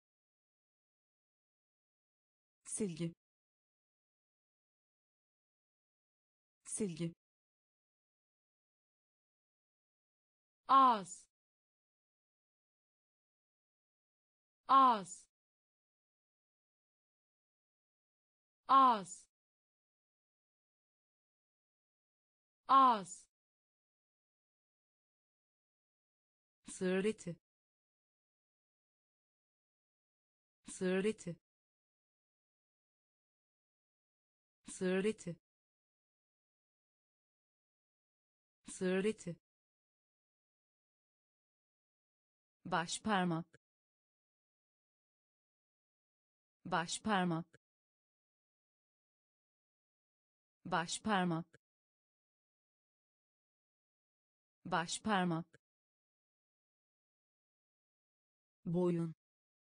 S2: silgi silgi ağız ağız ağız ağız sığır eti sığır eti sığır eti sığır eti baş parmak baş parmak baş parmak baş parmak boyun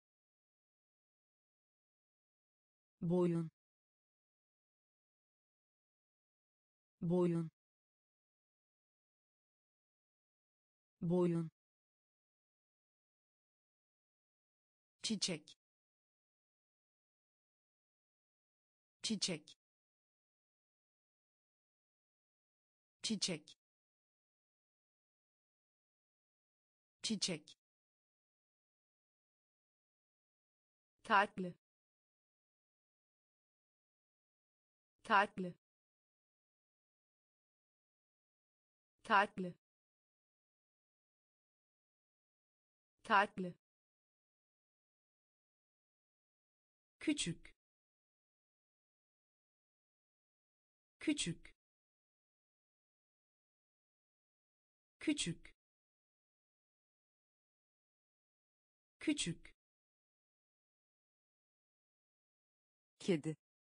S2: boyun boyun boyun,
S1: çiçek, çiçek, çiçek, çiçek, tatlı, tatlı, tatlı, tatlı, küçük, küçük, küçük, küçük,
S2: kedi,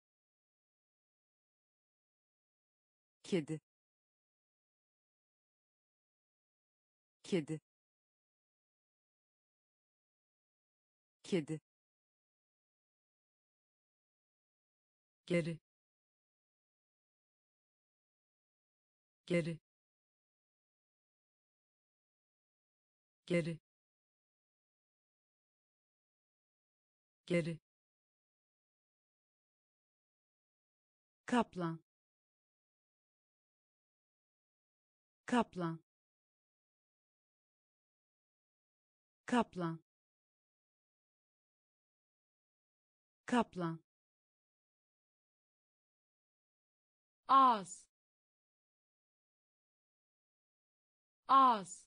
S2: kedi, kedi, kedi,
S1: geri, geri, geri, geri, kaplan, kaplan, kaplan, kaplan, ağız, ağız,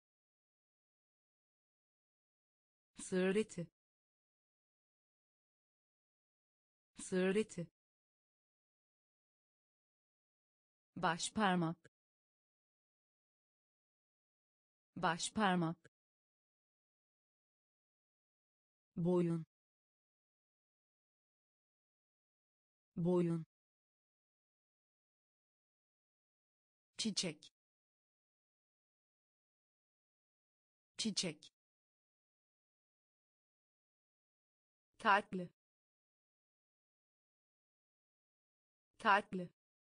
S1: sığır eti, sığır eti,
S2: baş parmak, baş parmak, boyun, boyun,
S1: çiçek, çiçek, tatlı, tatlı,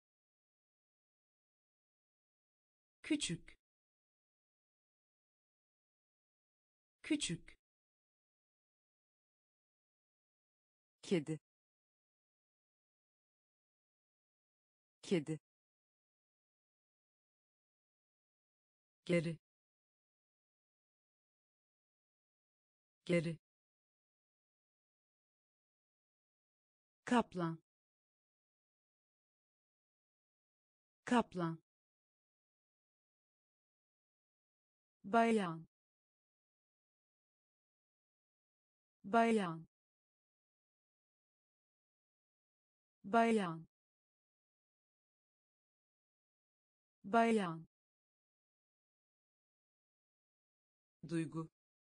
S1: küçük, küçük,
S2: kedi, kedi,
S1: geri, geri, kaplan, kaplan, bayan, bayan, bayan, bayan, duygu,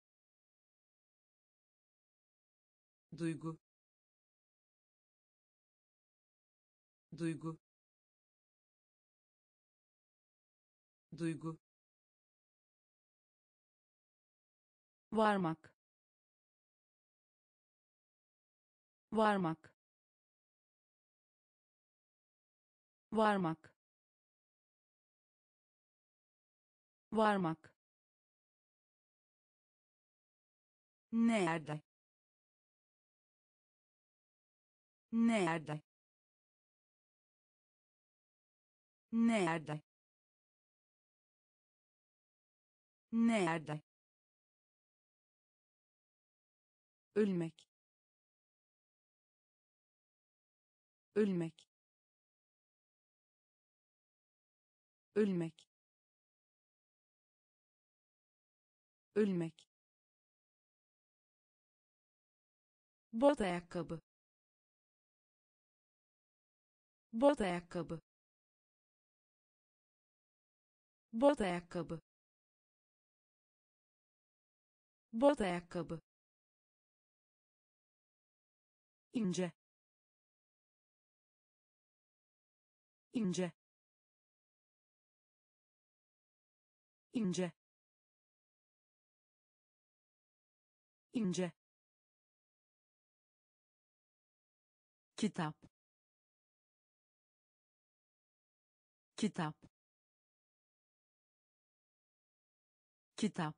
S1: duygu, duygu, duygu,
S2: varmak, varmak, varmak, varmak,
S1: nerede, nerede, nerede, nerede, ölmek, ölmek, ölmek, ölmek, bot ayakkabı, bot ayakkabı, bot ayakkabı, bot ayakkabı, ince, ince, ince, ince,
S2: kitap, kitap, kitap,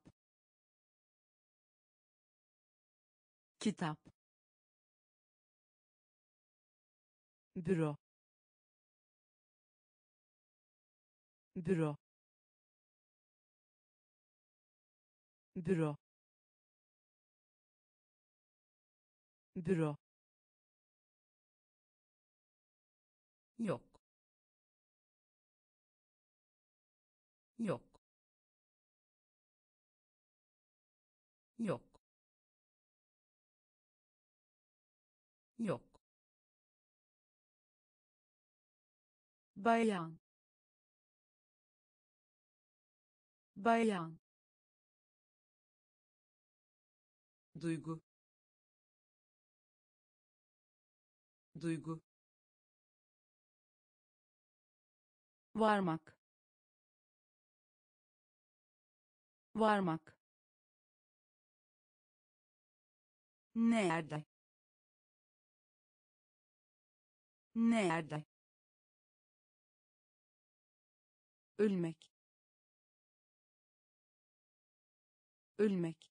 S2: kitap, büro, büro, büro, büro,
S1: yok, yok, yok, yok,
S2: bayan, bayan,
S1: duygu, duygu,
S2: varmak, varmak,
S1: nerede, nerede,
S2: ölmek, ölmek,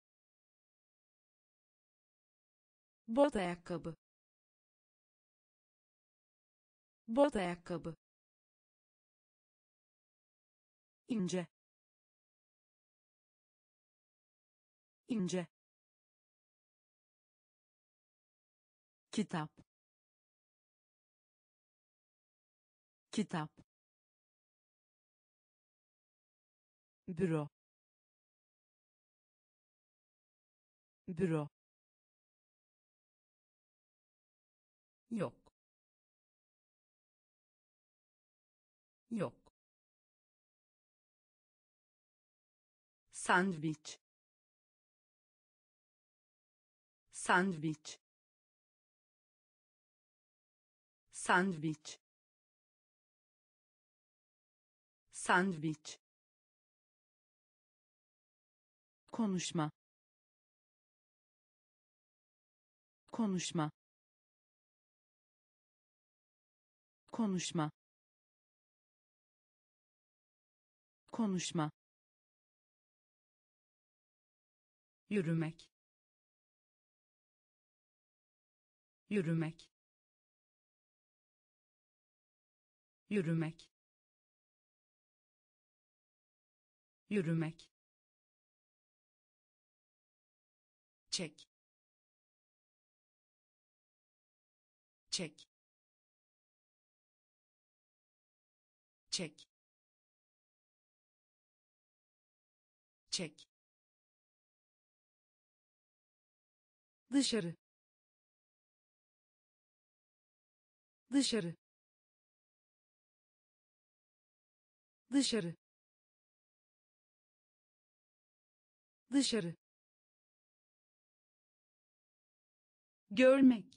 S2: bot ayakkabı, bot ayakkabı,
S1: ince, ince,
S2: kitap, kitap, büro, büro,
S1: yok, yok, sandviç, sandviç, sandviç, sandviç,
S2: konuşma, konuşma, konuşma, konuşma,
S1: yürümek, yürümek, yürümek, yürümek, çek, çek, çek, çek,
S2: dışarı, dışarı, dışarı, dışarı,
S1: görmek,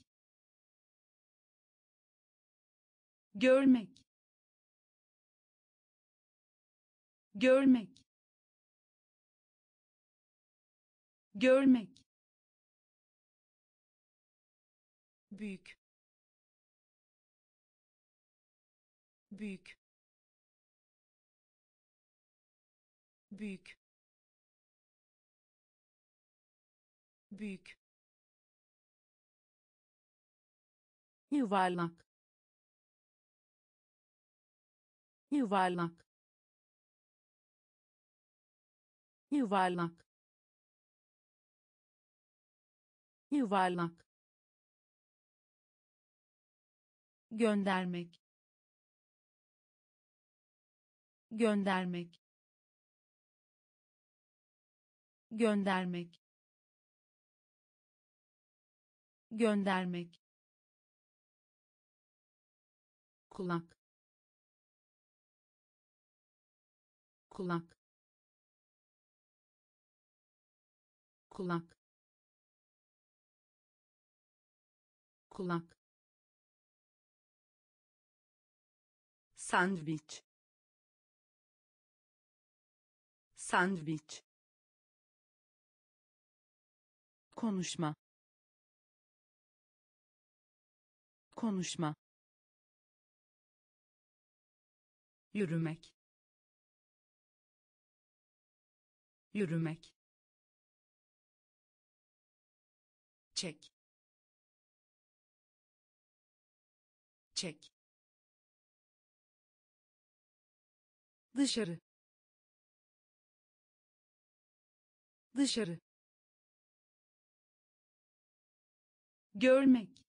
S1: görmek, görmek, görmek, büyük, büyük, büyük, büyük,
S2: yuvarlak, yuvarlak, yuvarlak, yuvarlak, göndermek, göndermek, göndermek, göndermek, kulak, kulak, kulak, kulak,
S1: sandviç, sandviç,
S2: konuşma, konuşma,
S1: yürümek, yürümek, çek, çek,
S2: dışarı, dışarı, görmek,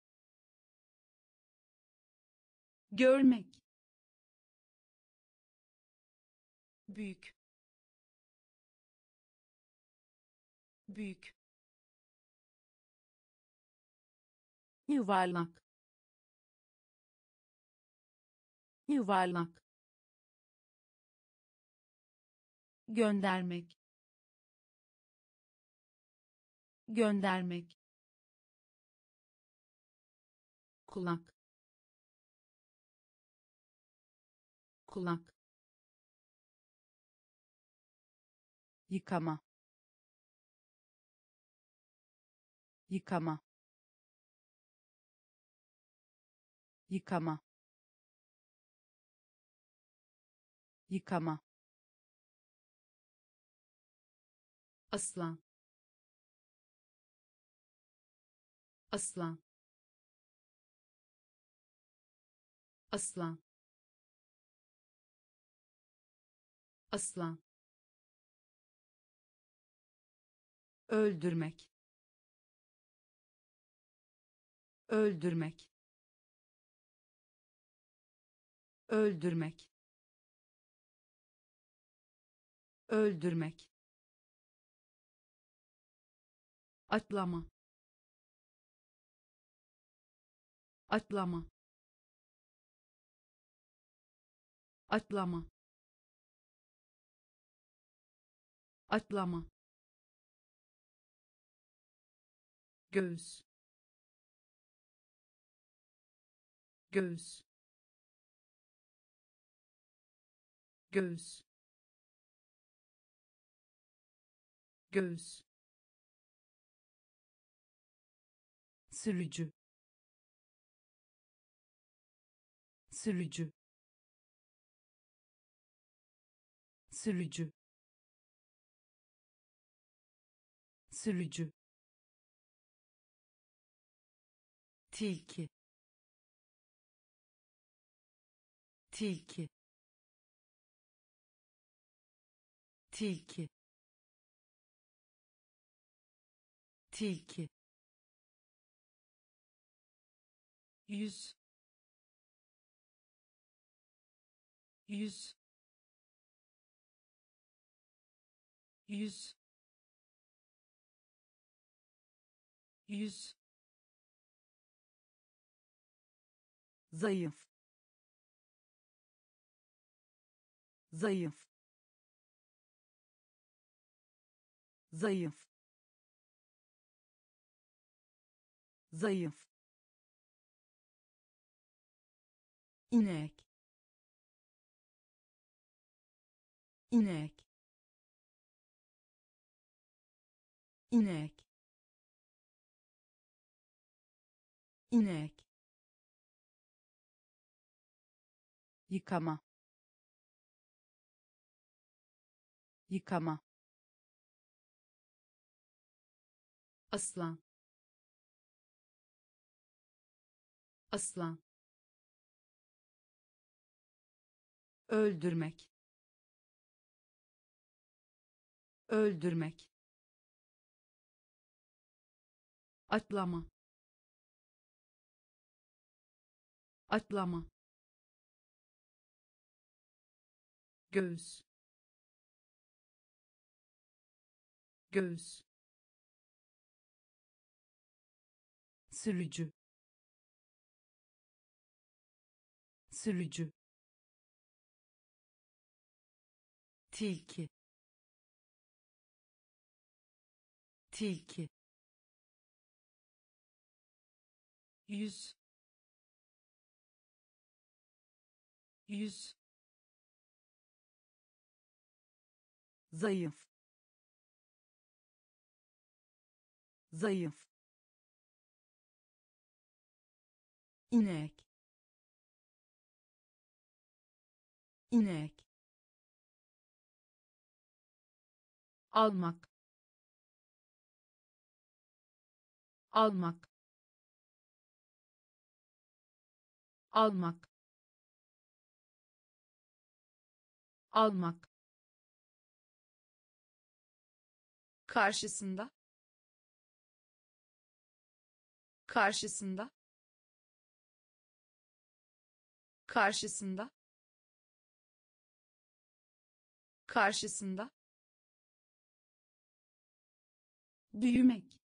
S2: görmek,
S1: büyük, büyük,
S2: yuvarlak, yuvarlak, göndermek, göndermek, kulak, kulak, yıkama, yıkama, yıkama, yıkama, aslan, aslan, aslan, aslan, öldürmek, öldürmek, öldürmek, öldürmek, atlama, atlama, atlama, atlama, göğüs, göğüs, göğüs, göğüs, sürücü, sürücü, sürücü, sürücü, tilki, tilki, tilki, tilki, yüz, yüz, yüz, yüz, zayıf, zayıf, zayıf, zayıf, inek, inek, inek, inek, yıkama, yıkama, aslan, aslan, öldürmek, öldürmek, atlama, atlama, göğüs, göğüs, sürücü, sürücü, tilki, tilki, yüz, yüz, zayıf, zayıf, inek, inek, almak, almak, almak, almak, karşısında, karşısında, karşısında, karşısında, büyümek,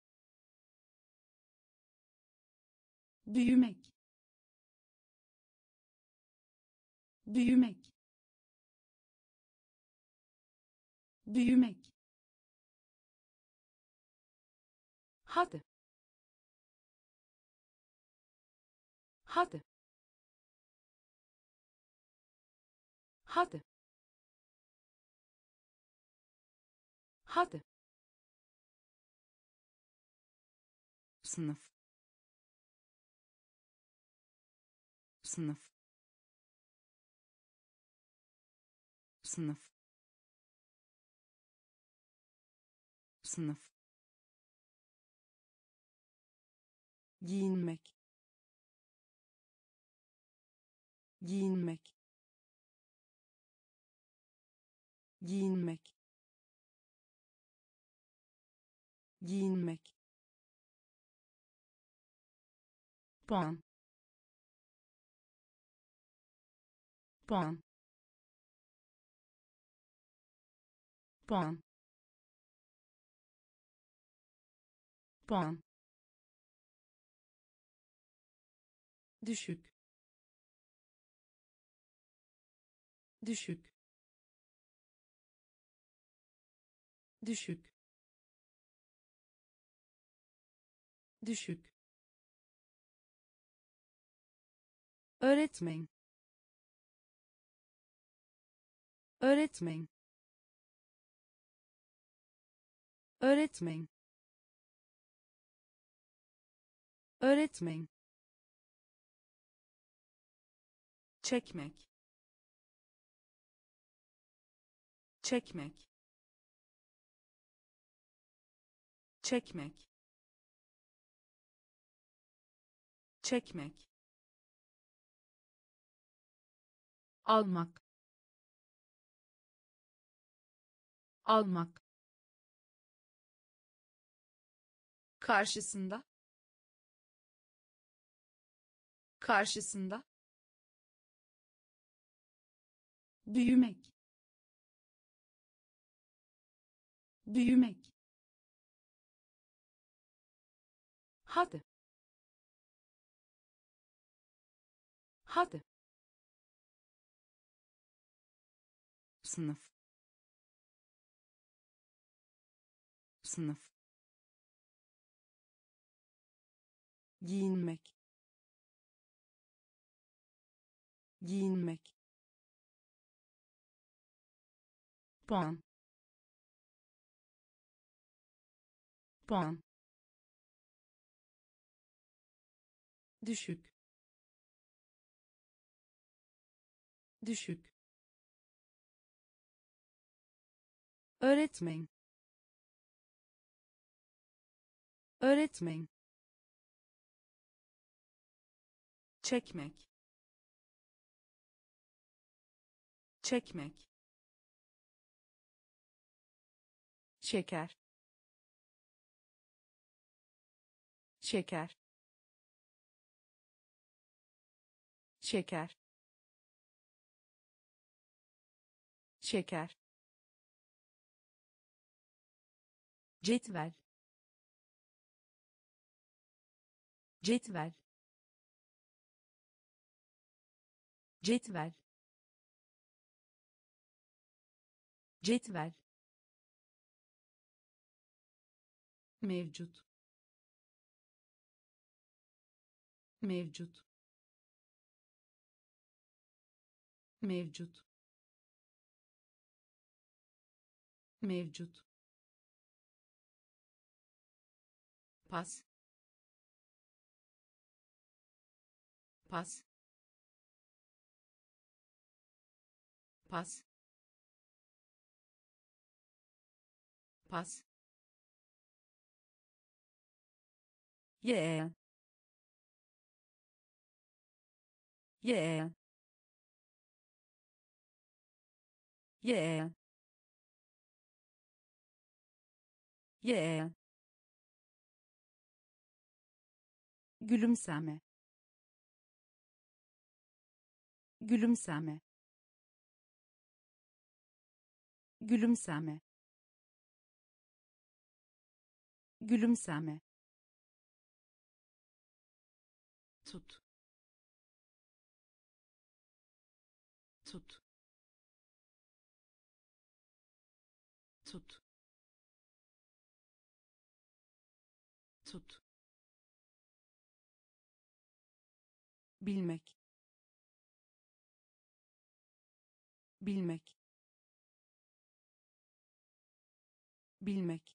S2: büyümek, büyümek, büyümek, hadi, hadi, hadi, hadi, sınıf, sınıf, sınıf, sınıf, giyinmek, giyinmek, giyinmek, giyinmek, puan, puan, puan, puan, düşük, düşük, düşük, düşük, öğretmen, öğretmen, öğretmen, öğretmen, çekmek, çekmek, çekmek, çekmek, almak, almak, karşısında, karşısında, büyümek, büyümek, hadi, hadi, sınıf, sınıf, giyinmek, giyinmek, puan, puan, düşük, düşük, öğretmen, öğretmen, çekmek, çekmek, şeker, şeker, şeker, şeker, cetvel, cetvel, cetvel, cetvel, mevcut, mevcut, mevcut, mevcut, pas, pas, pas, Pas.
S3: yeğen yeğen yeğen yeğen gülümseme gülümseme gülümseme gülümseme
S2: Tut. Tut. Tut. Tut.
S3: bilmek bilmek bilmek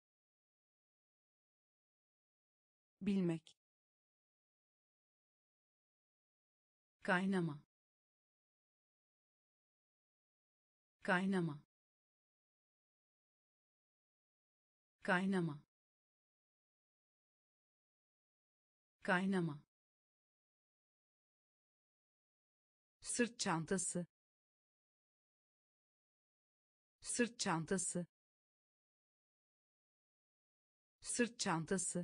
S3: bilmek
S2: Kaynama. Kaynama. Kaynama. Kaynama.
S3: sırt çantası sırt çantası sırt çantası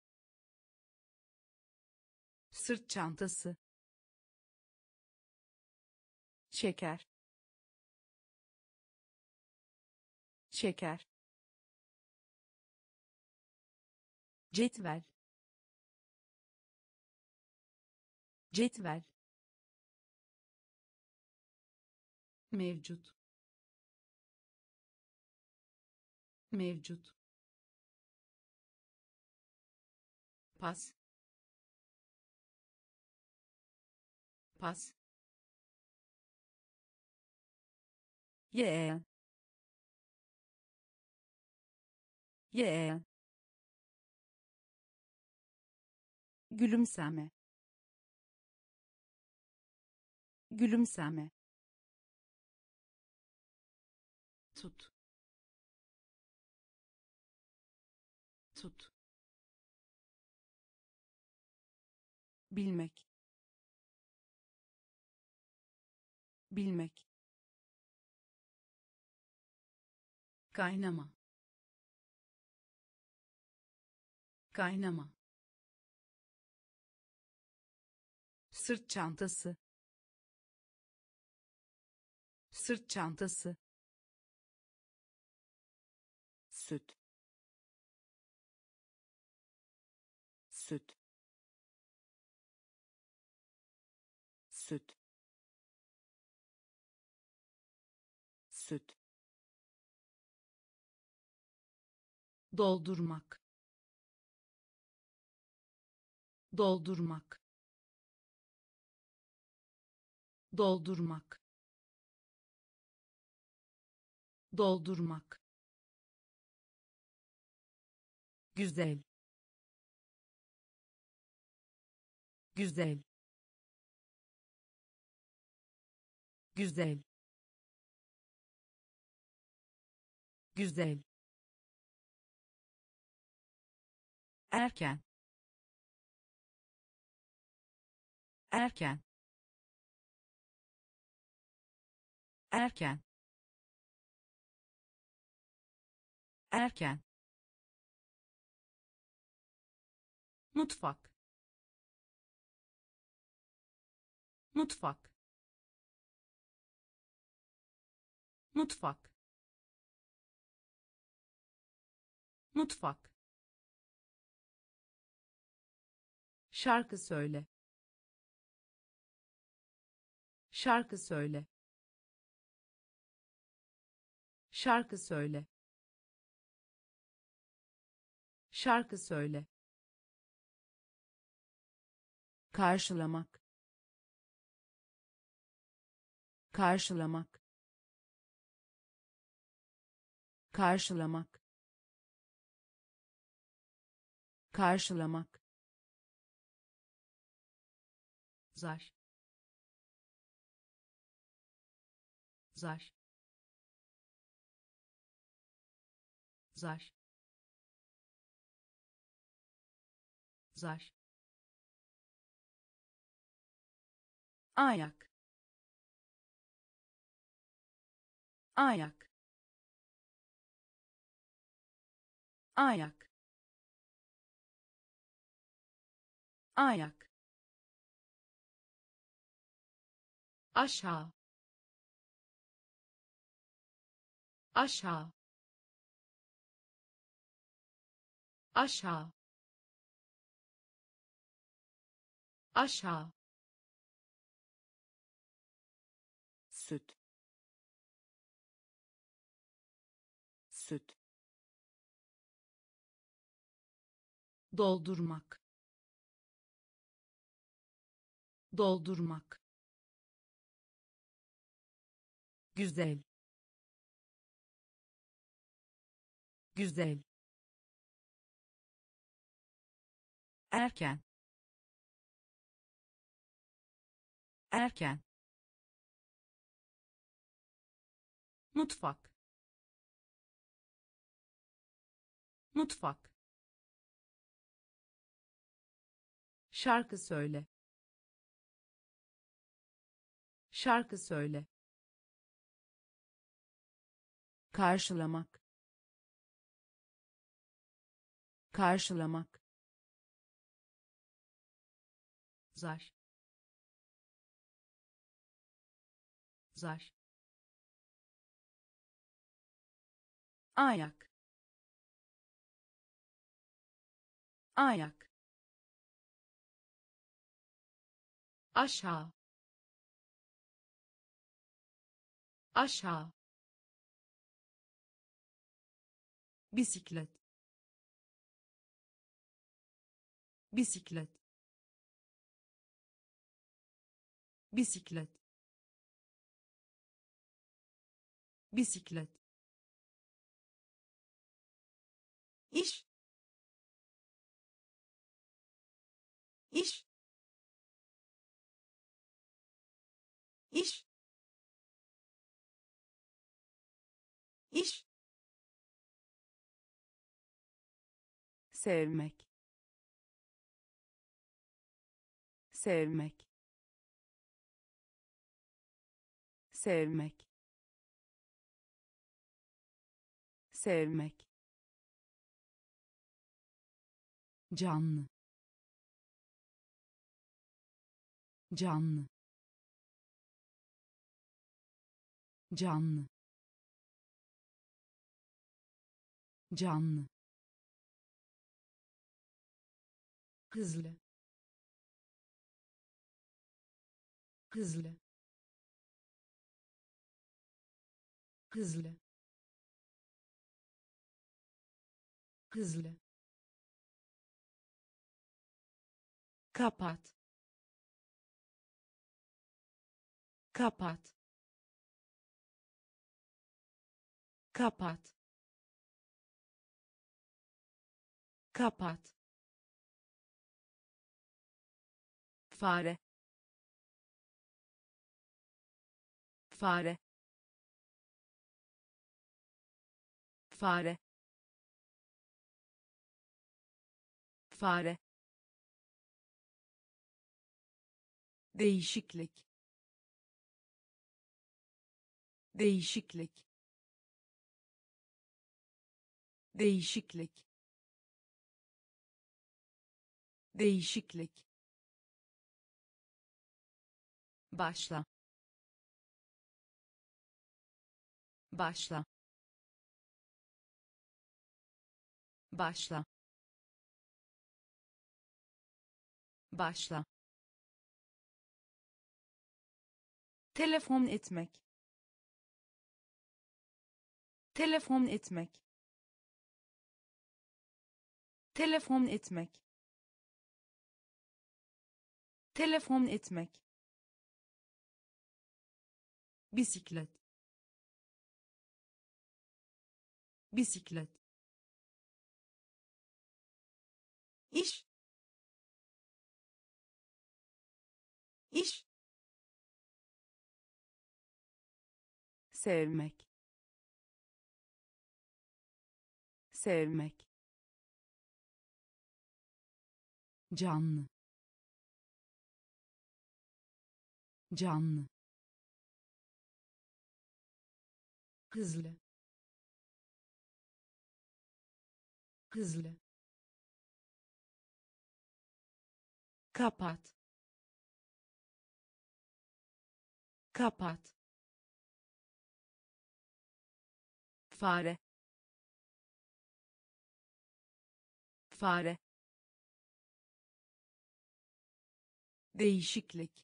S3: sırt çantası şeker şeker cetvel cetvel
S2: Mevcut. Mevcut. Pas. Pas.
S3: yeğen yeğen gülümseme gülümseme
S2: Tut. Tut.
S3: bilmek bilmek
S2: Kaynama. Kaynama.
S3: sırt çantası sırt çantası süt süt süt süt
S2: Doldurmak. Doldurmak. Doldurmak. Doldurmak.
S3: güzel güzel güzel güzel erken erken erken erken
S2: Mutfak. Mutfak. Mutfak. Mutfak.
S3: şarkı söyle şarkı söyle şarkı söyle şarkı söyle karşılamak karşılamak karşılamak karşılamak
S2: Zar. Zar. zar, zar,
S3: ayak, ayak, ayak, ayak,
S2: aşağı, aşağı, aşağı, aşağı,
S3: süt, süt,
S2: doldurmak, doldurmak, güzel, güzel, erken, erken, mutfak, mutfak, şarkı söyle, şarkı söyle,
S3: karşılamak, karşılamak,
S2: zar, zar,
S3: ayak, ayak,
S2: aşağı, aşağı,
S3: bisiklet, bisiklet, bisiklet, bisiklet, iş, iş, iş, iş, sevmek, sevmek, sevmek, sevmek,
S2: canlı, canlı, canlı, canlı, hızlı, hızlı, hızlı, hızlı,
S3: kapat, kapat, kapat, kapat, fare, fare, fare, fare, değişiklik, değişiklik, değişiklik, değişiklik,
S2: başla, başla, başla, başla,
S3: telefon etmek, telefon etmek, telefon etmek, telefon etmek, bisiklet, bisiklet, iş, iş, sevmek, sevmek, canlı, canlı, hızlı, hızlı, kapat, kapat, fare, fare, değişiklik,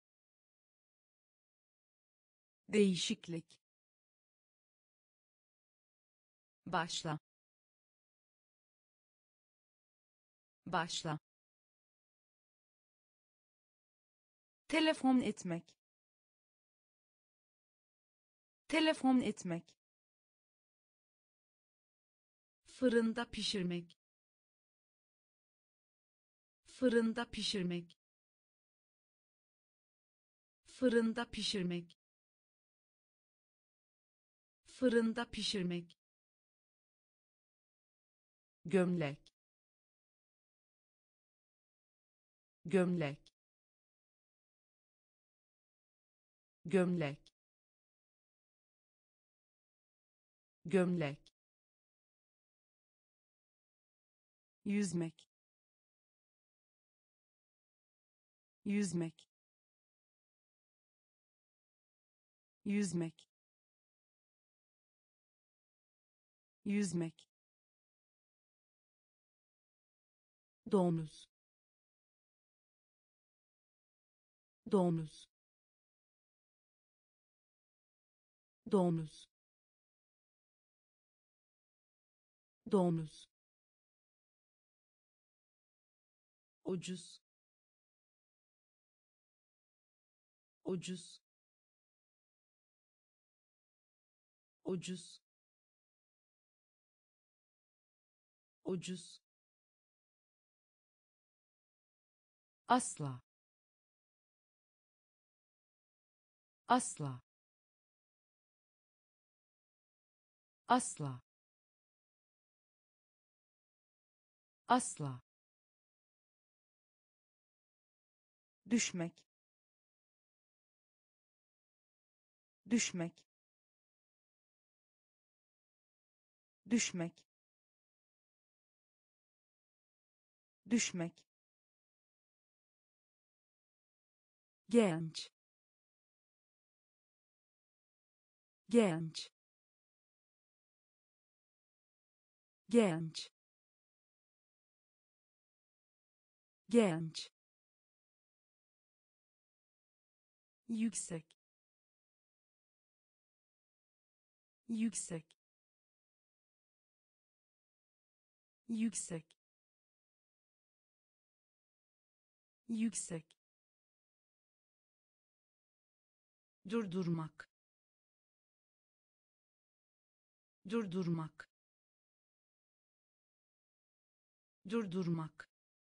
S3: değişiklik,
S2: başla, başla,
S3: telefon etmek, telefon etmek, fırında pişirmek, fırında pişirmek, fırında pişirmek, fırında pişirmek, gömlek, gömlek, gömlek, gömlek, yüzmek, yüzmek, yüzmek, yüzmek, domuz, domuz, domuz, domuz, ucuz, ucuz, ucuz, ucuz, asla, asla, asla, asla, düşmek, düşmek, düşmek, düşmek, genç, genç, genç, genç, yüksek, yüksek, yüksek, yüksek, durdurmak, durdurmak, durdurmak,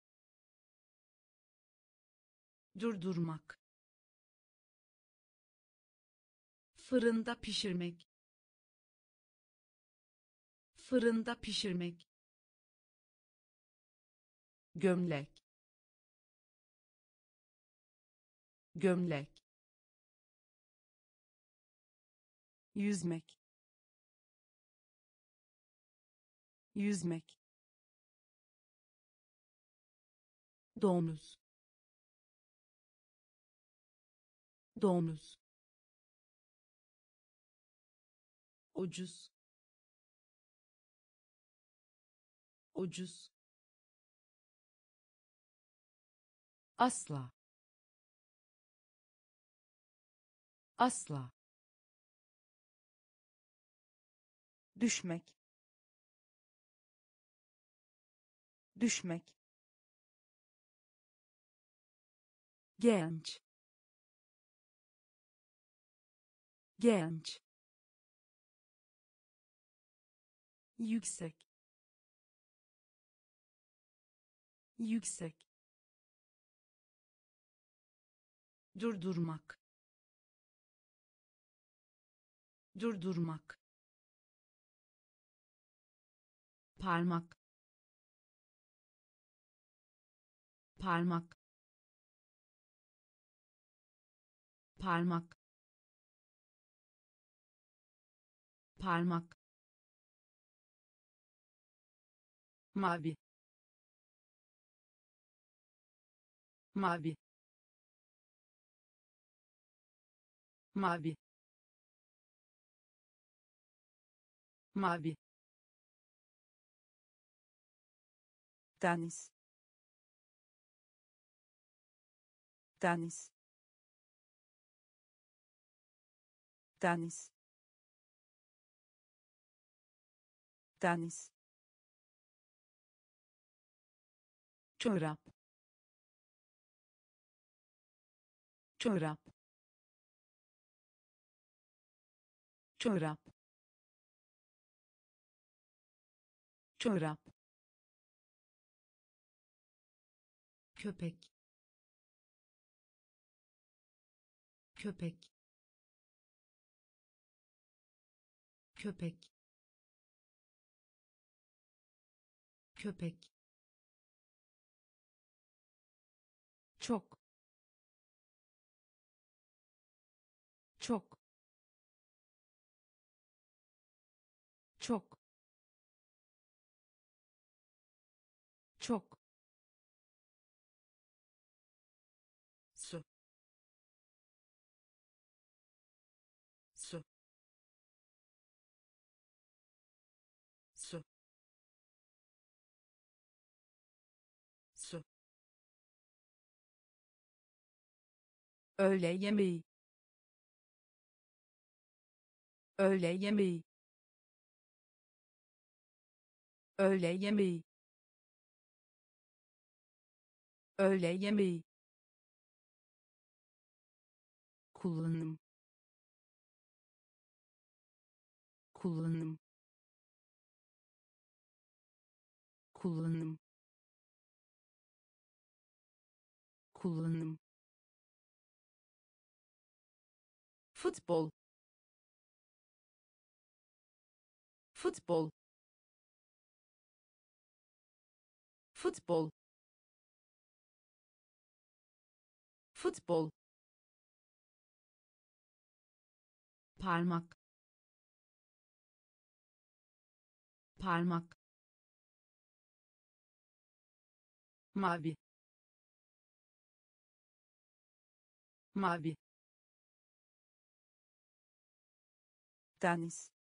S3: durdurmak, fırında pişirmek, fırında pişirmek, gömlek, gömlek, yüzmek, yüzmek, domuz, domuz, ucuz, ucuz, asla, asla, düşmek, düşmek, genç, genç, yüksek, yüksek, durdurmak, durdurmak,
S2: parmak parmak parmak parmak mavi mavi mavi mavi
S3: deniz deniz deniz deniz
S2: çorap çorap çorap çorap köpek köpek köpek köpek
S3: çok çok çok çok
S2: su su su su
S3: öğle yemeği öğle yemeği öğle yemeği öğle yemeği kullanım kullanım kullanım kullanım
S2: futbol futbol futbol futbol parmak parmak mavi mavi
S3: deniz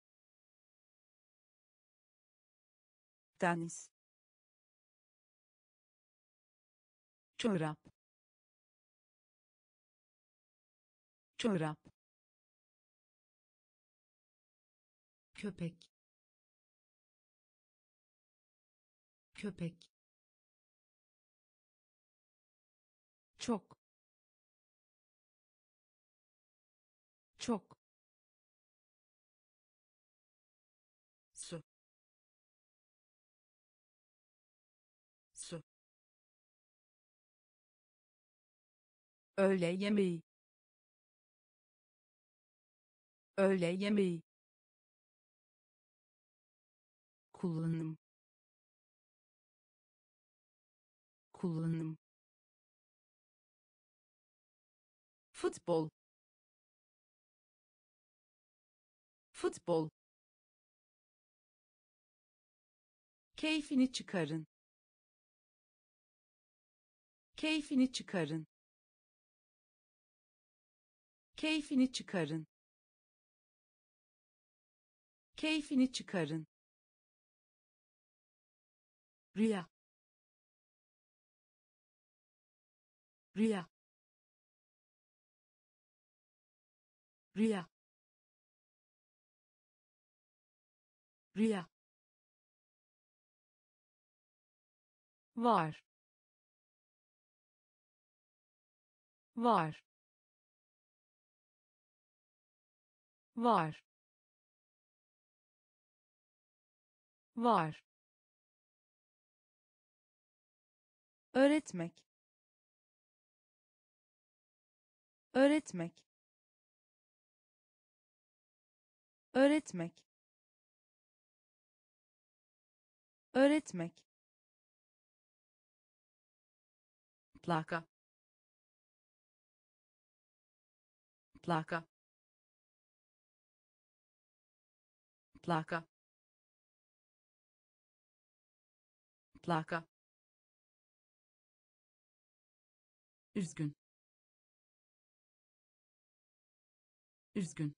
S3: deniz
S2: çorap çorap köpek köpek
S3: çok çok
S2: su su
S3: öğle yemeği öğle yemeği kullanım kullanım
S2: futbol futbol keyfini çıkarın keyfini çıkarın keyfini çıkarın keyfini çıkarın
S3: rüya rüya rüya rüya var var var var öğretmek öğretmek öğretmek öğretmek,
S2: plaka, plaka, plaka, plaka, üzgün, üzgün,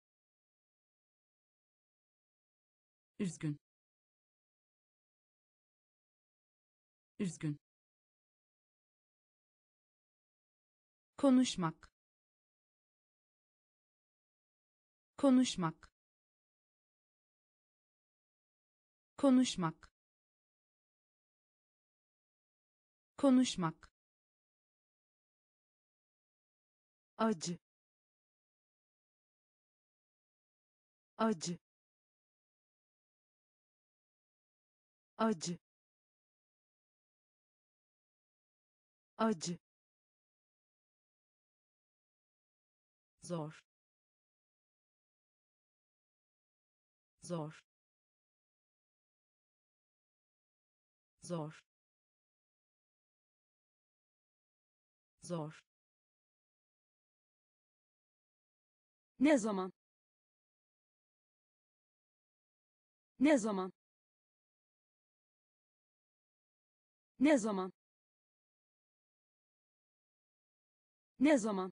S2: üzgün, üzgün,
S3: konuşmak, konuşmak, konuşmak, konuşmak, acı, acı, acı, acı,
S2: zor, zor, zor, zor,
S3: ne zaman, ne zaman, ne zaman, ne zaman,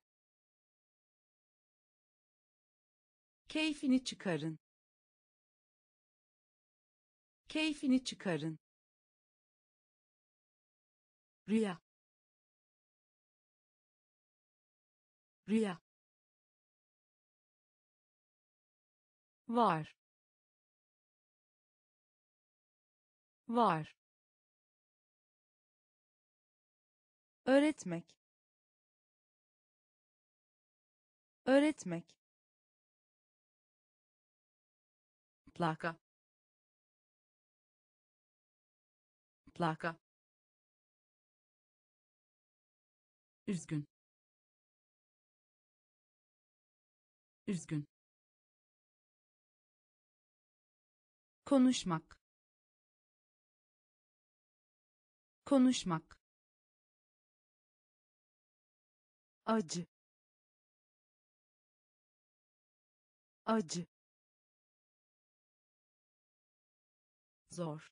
S2: keyfini çıkarın, keyfini çıkarın, rüya, rüya,
S3: var, var, öğretmek, öğretmek,
S2: plaka, plaka, üzgün, üzgün,
S3: konuşmak, konuşmak, acı, acı,
S2: zor,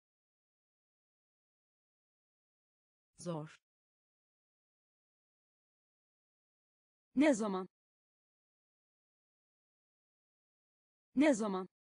S2: zor,
S3: ne zaman, ne zaman,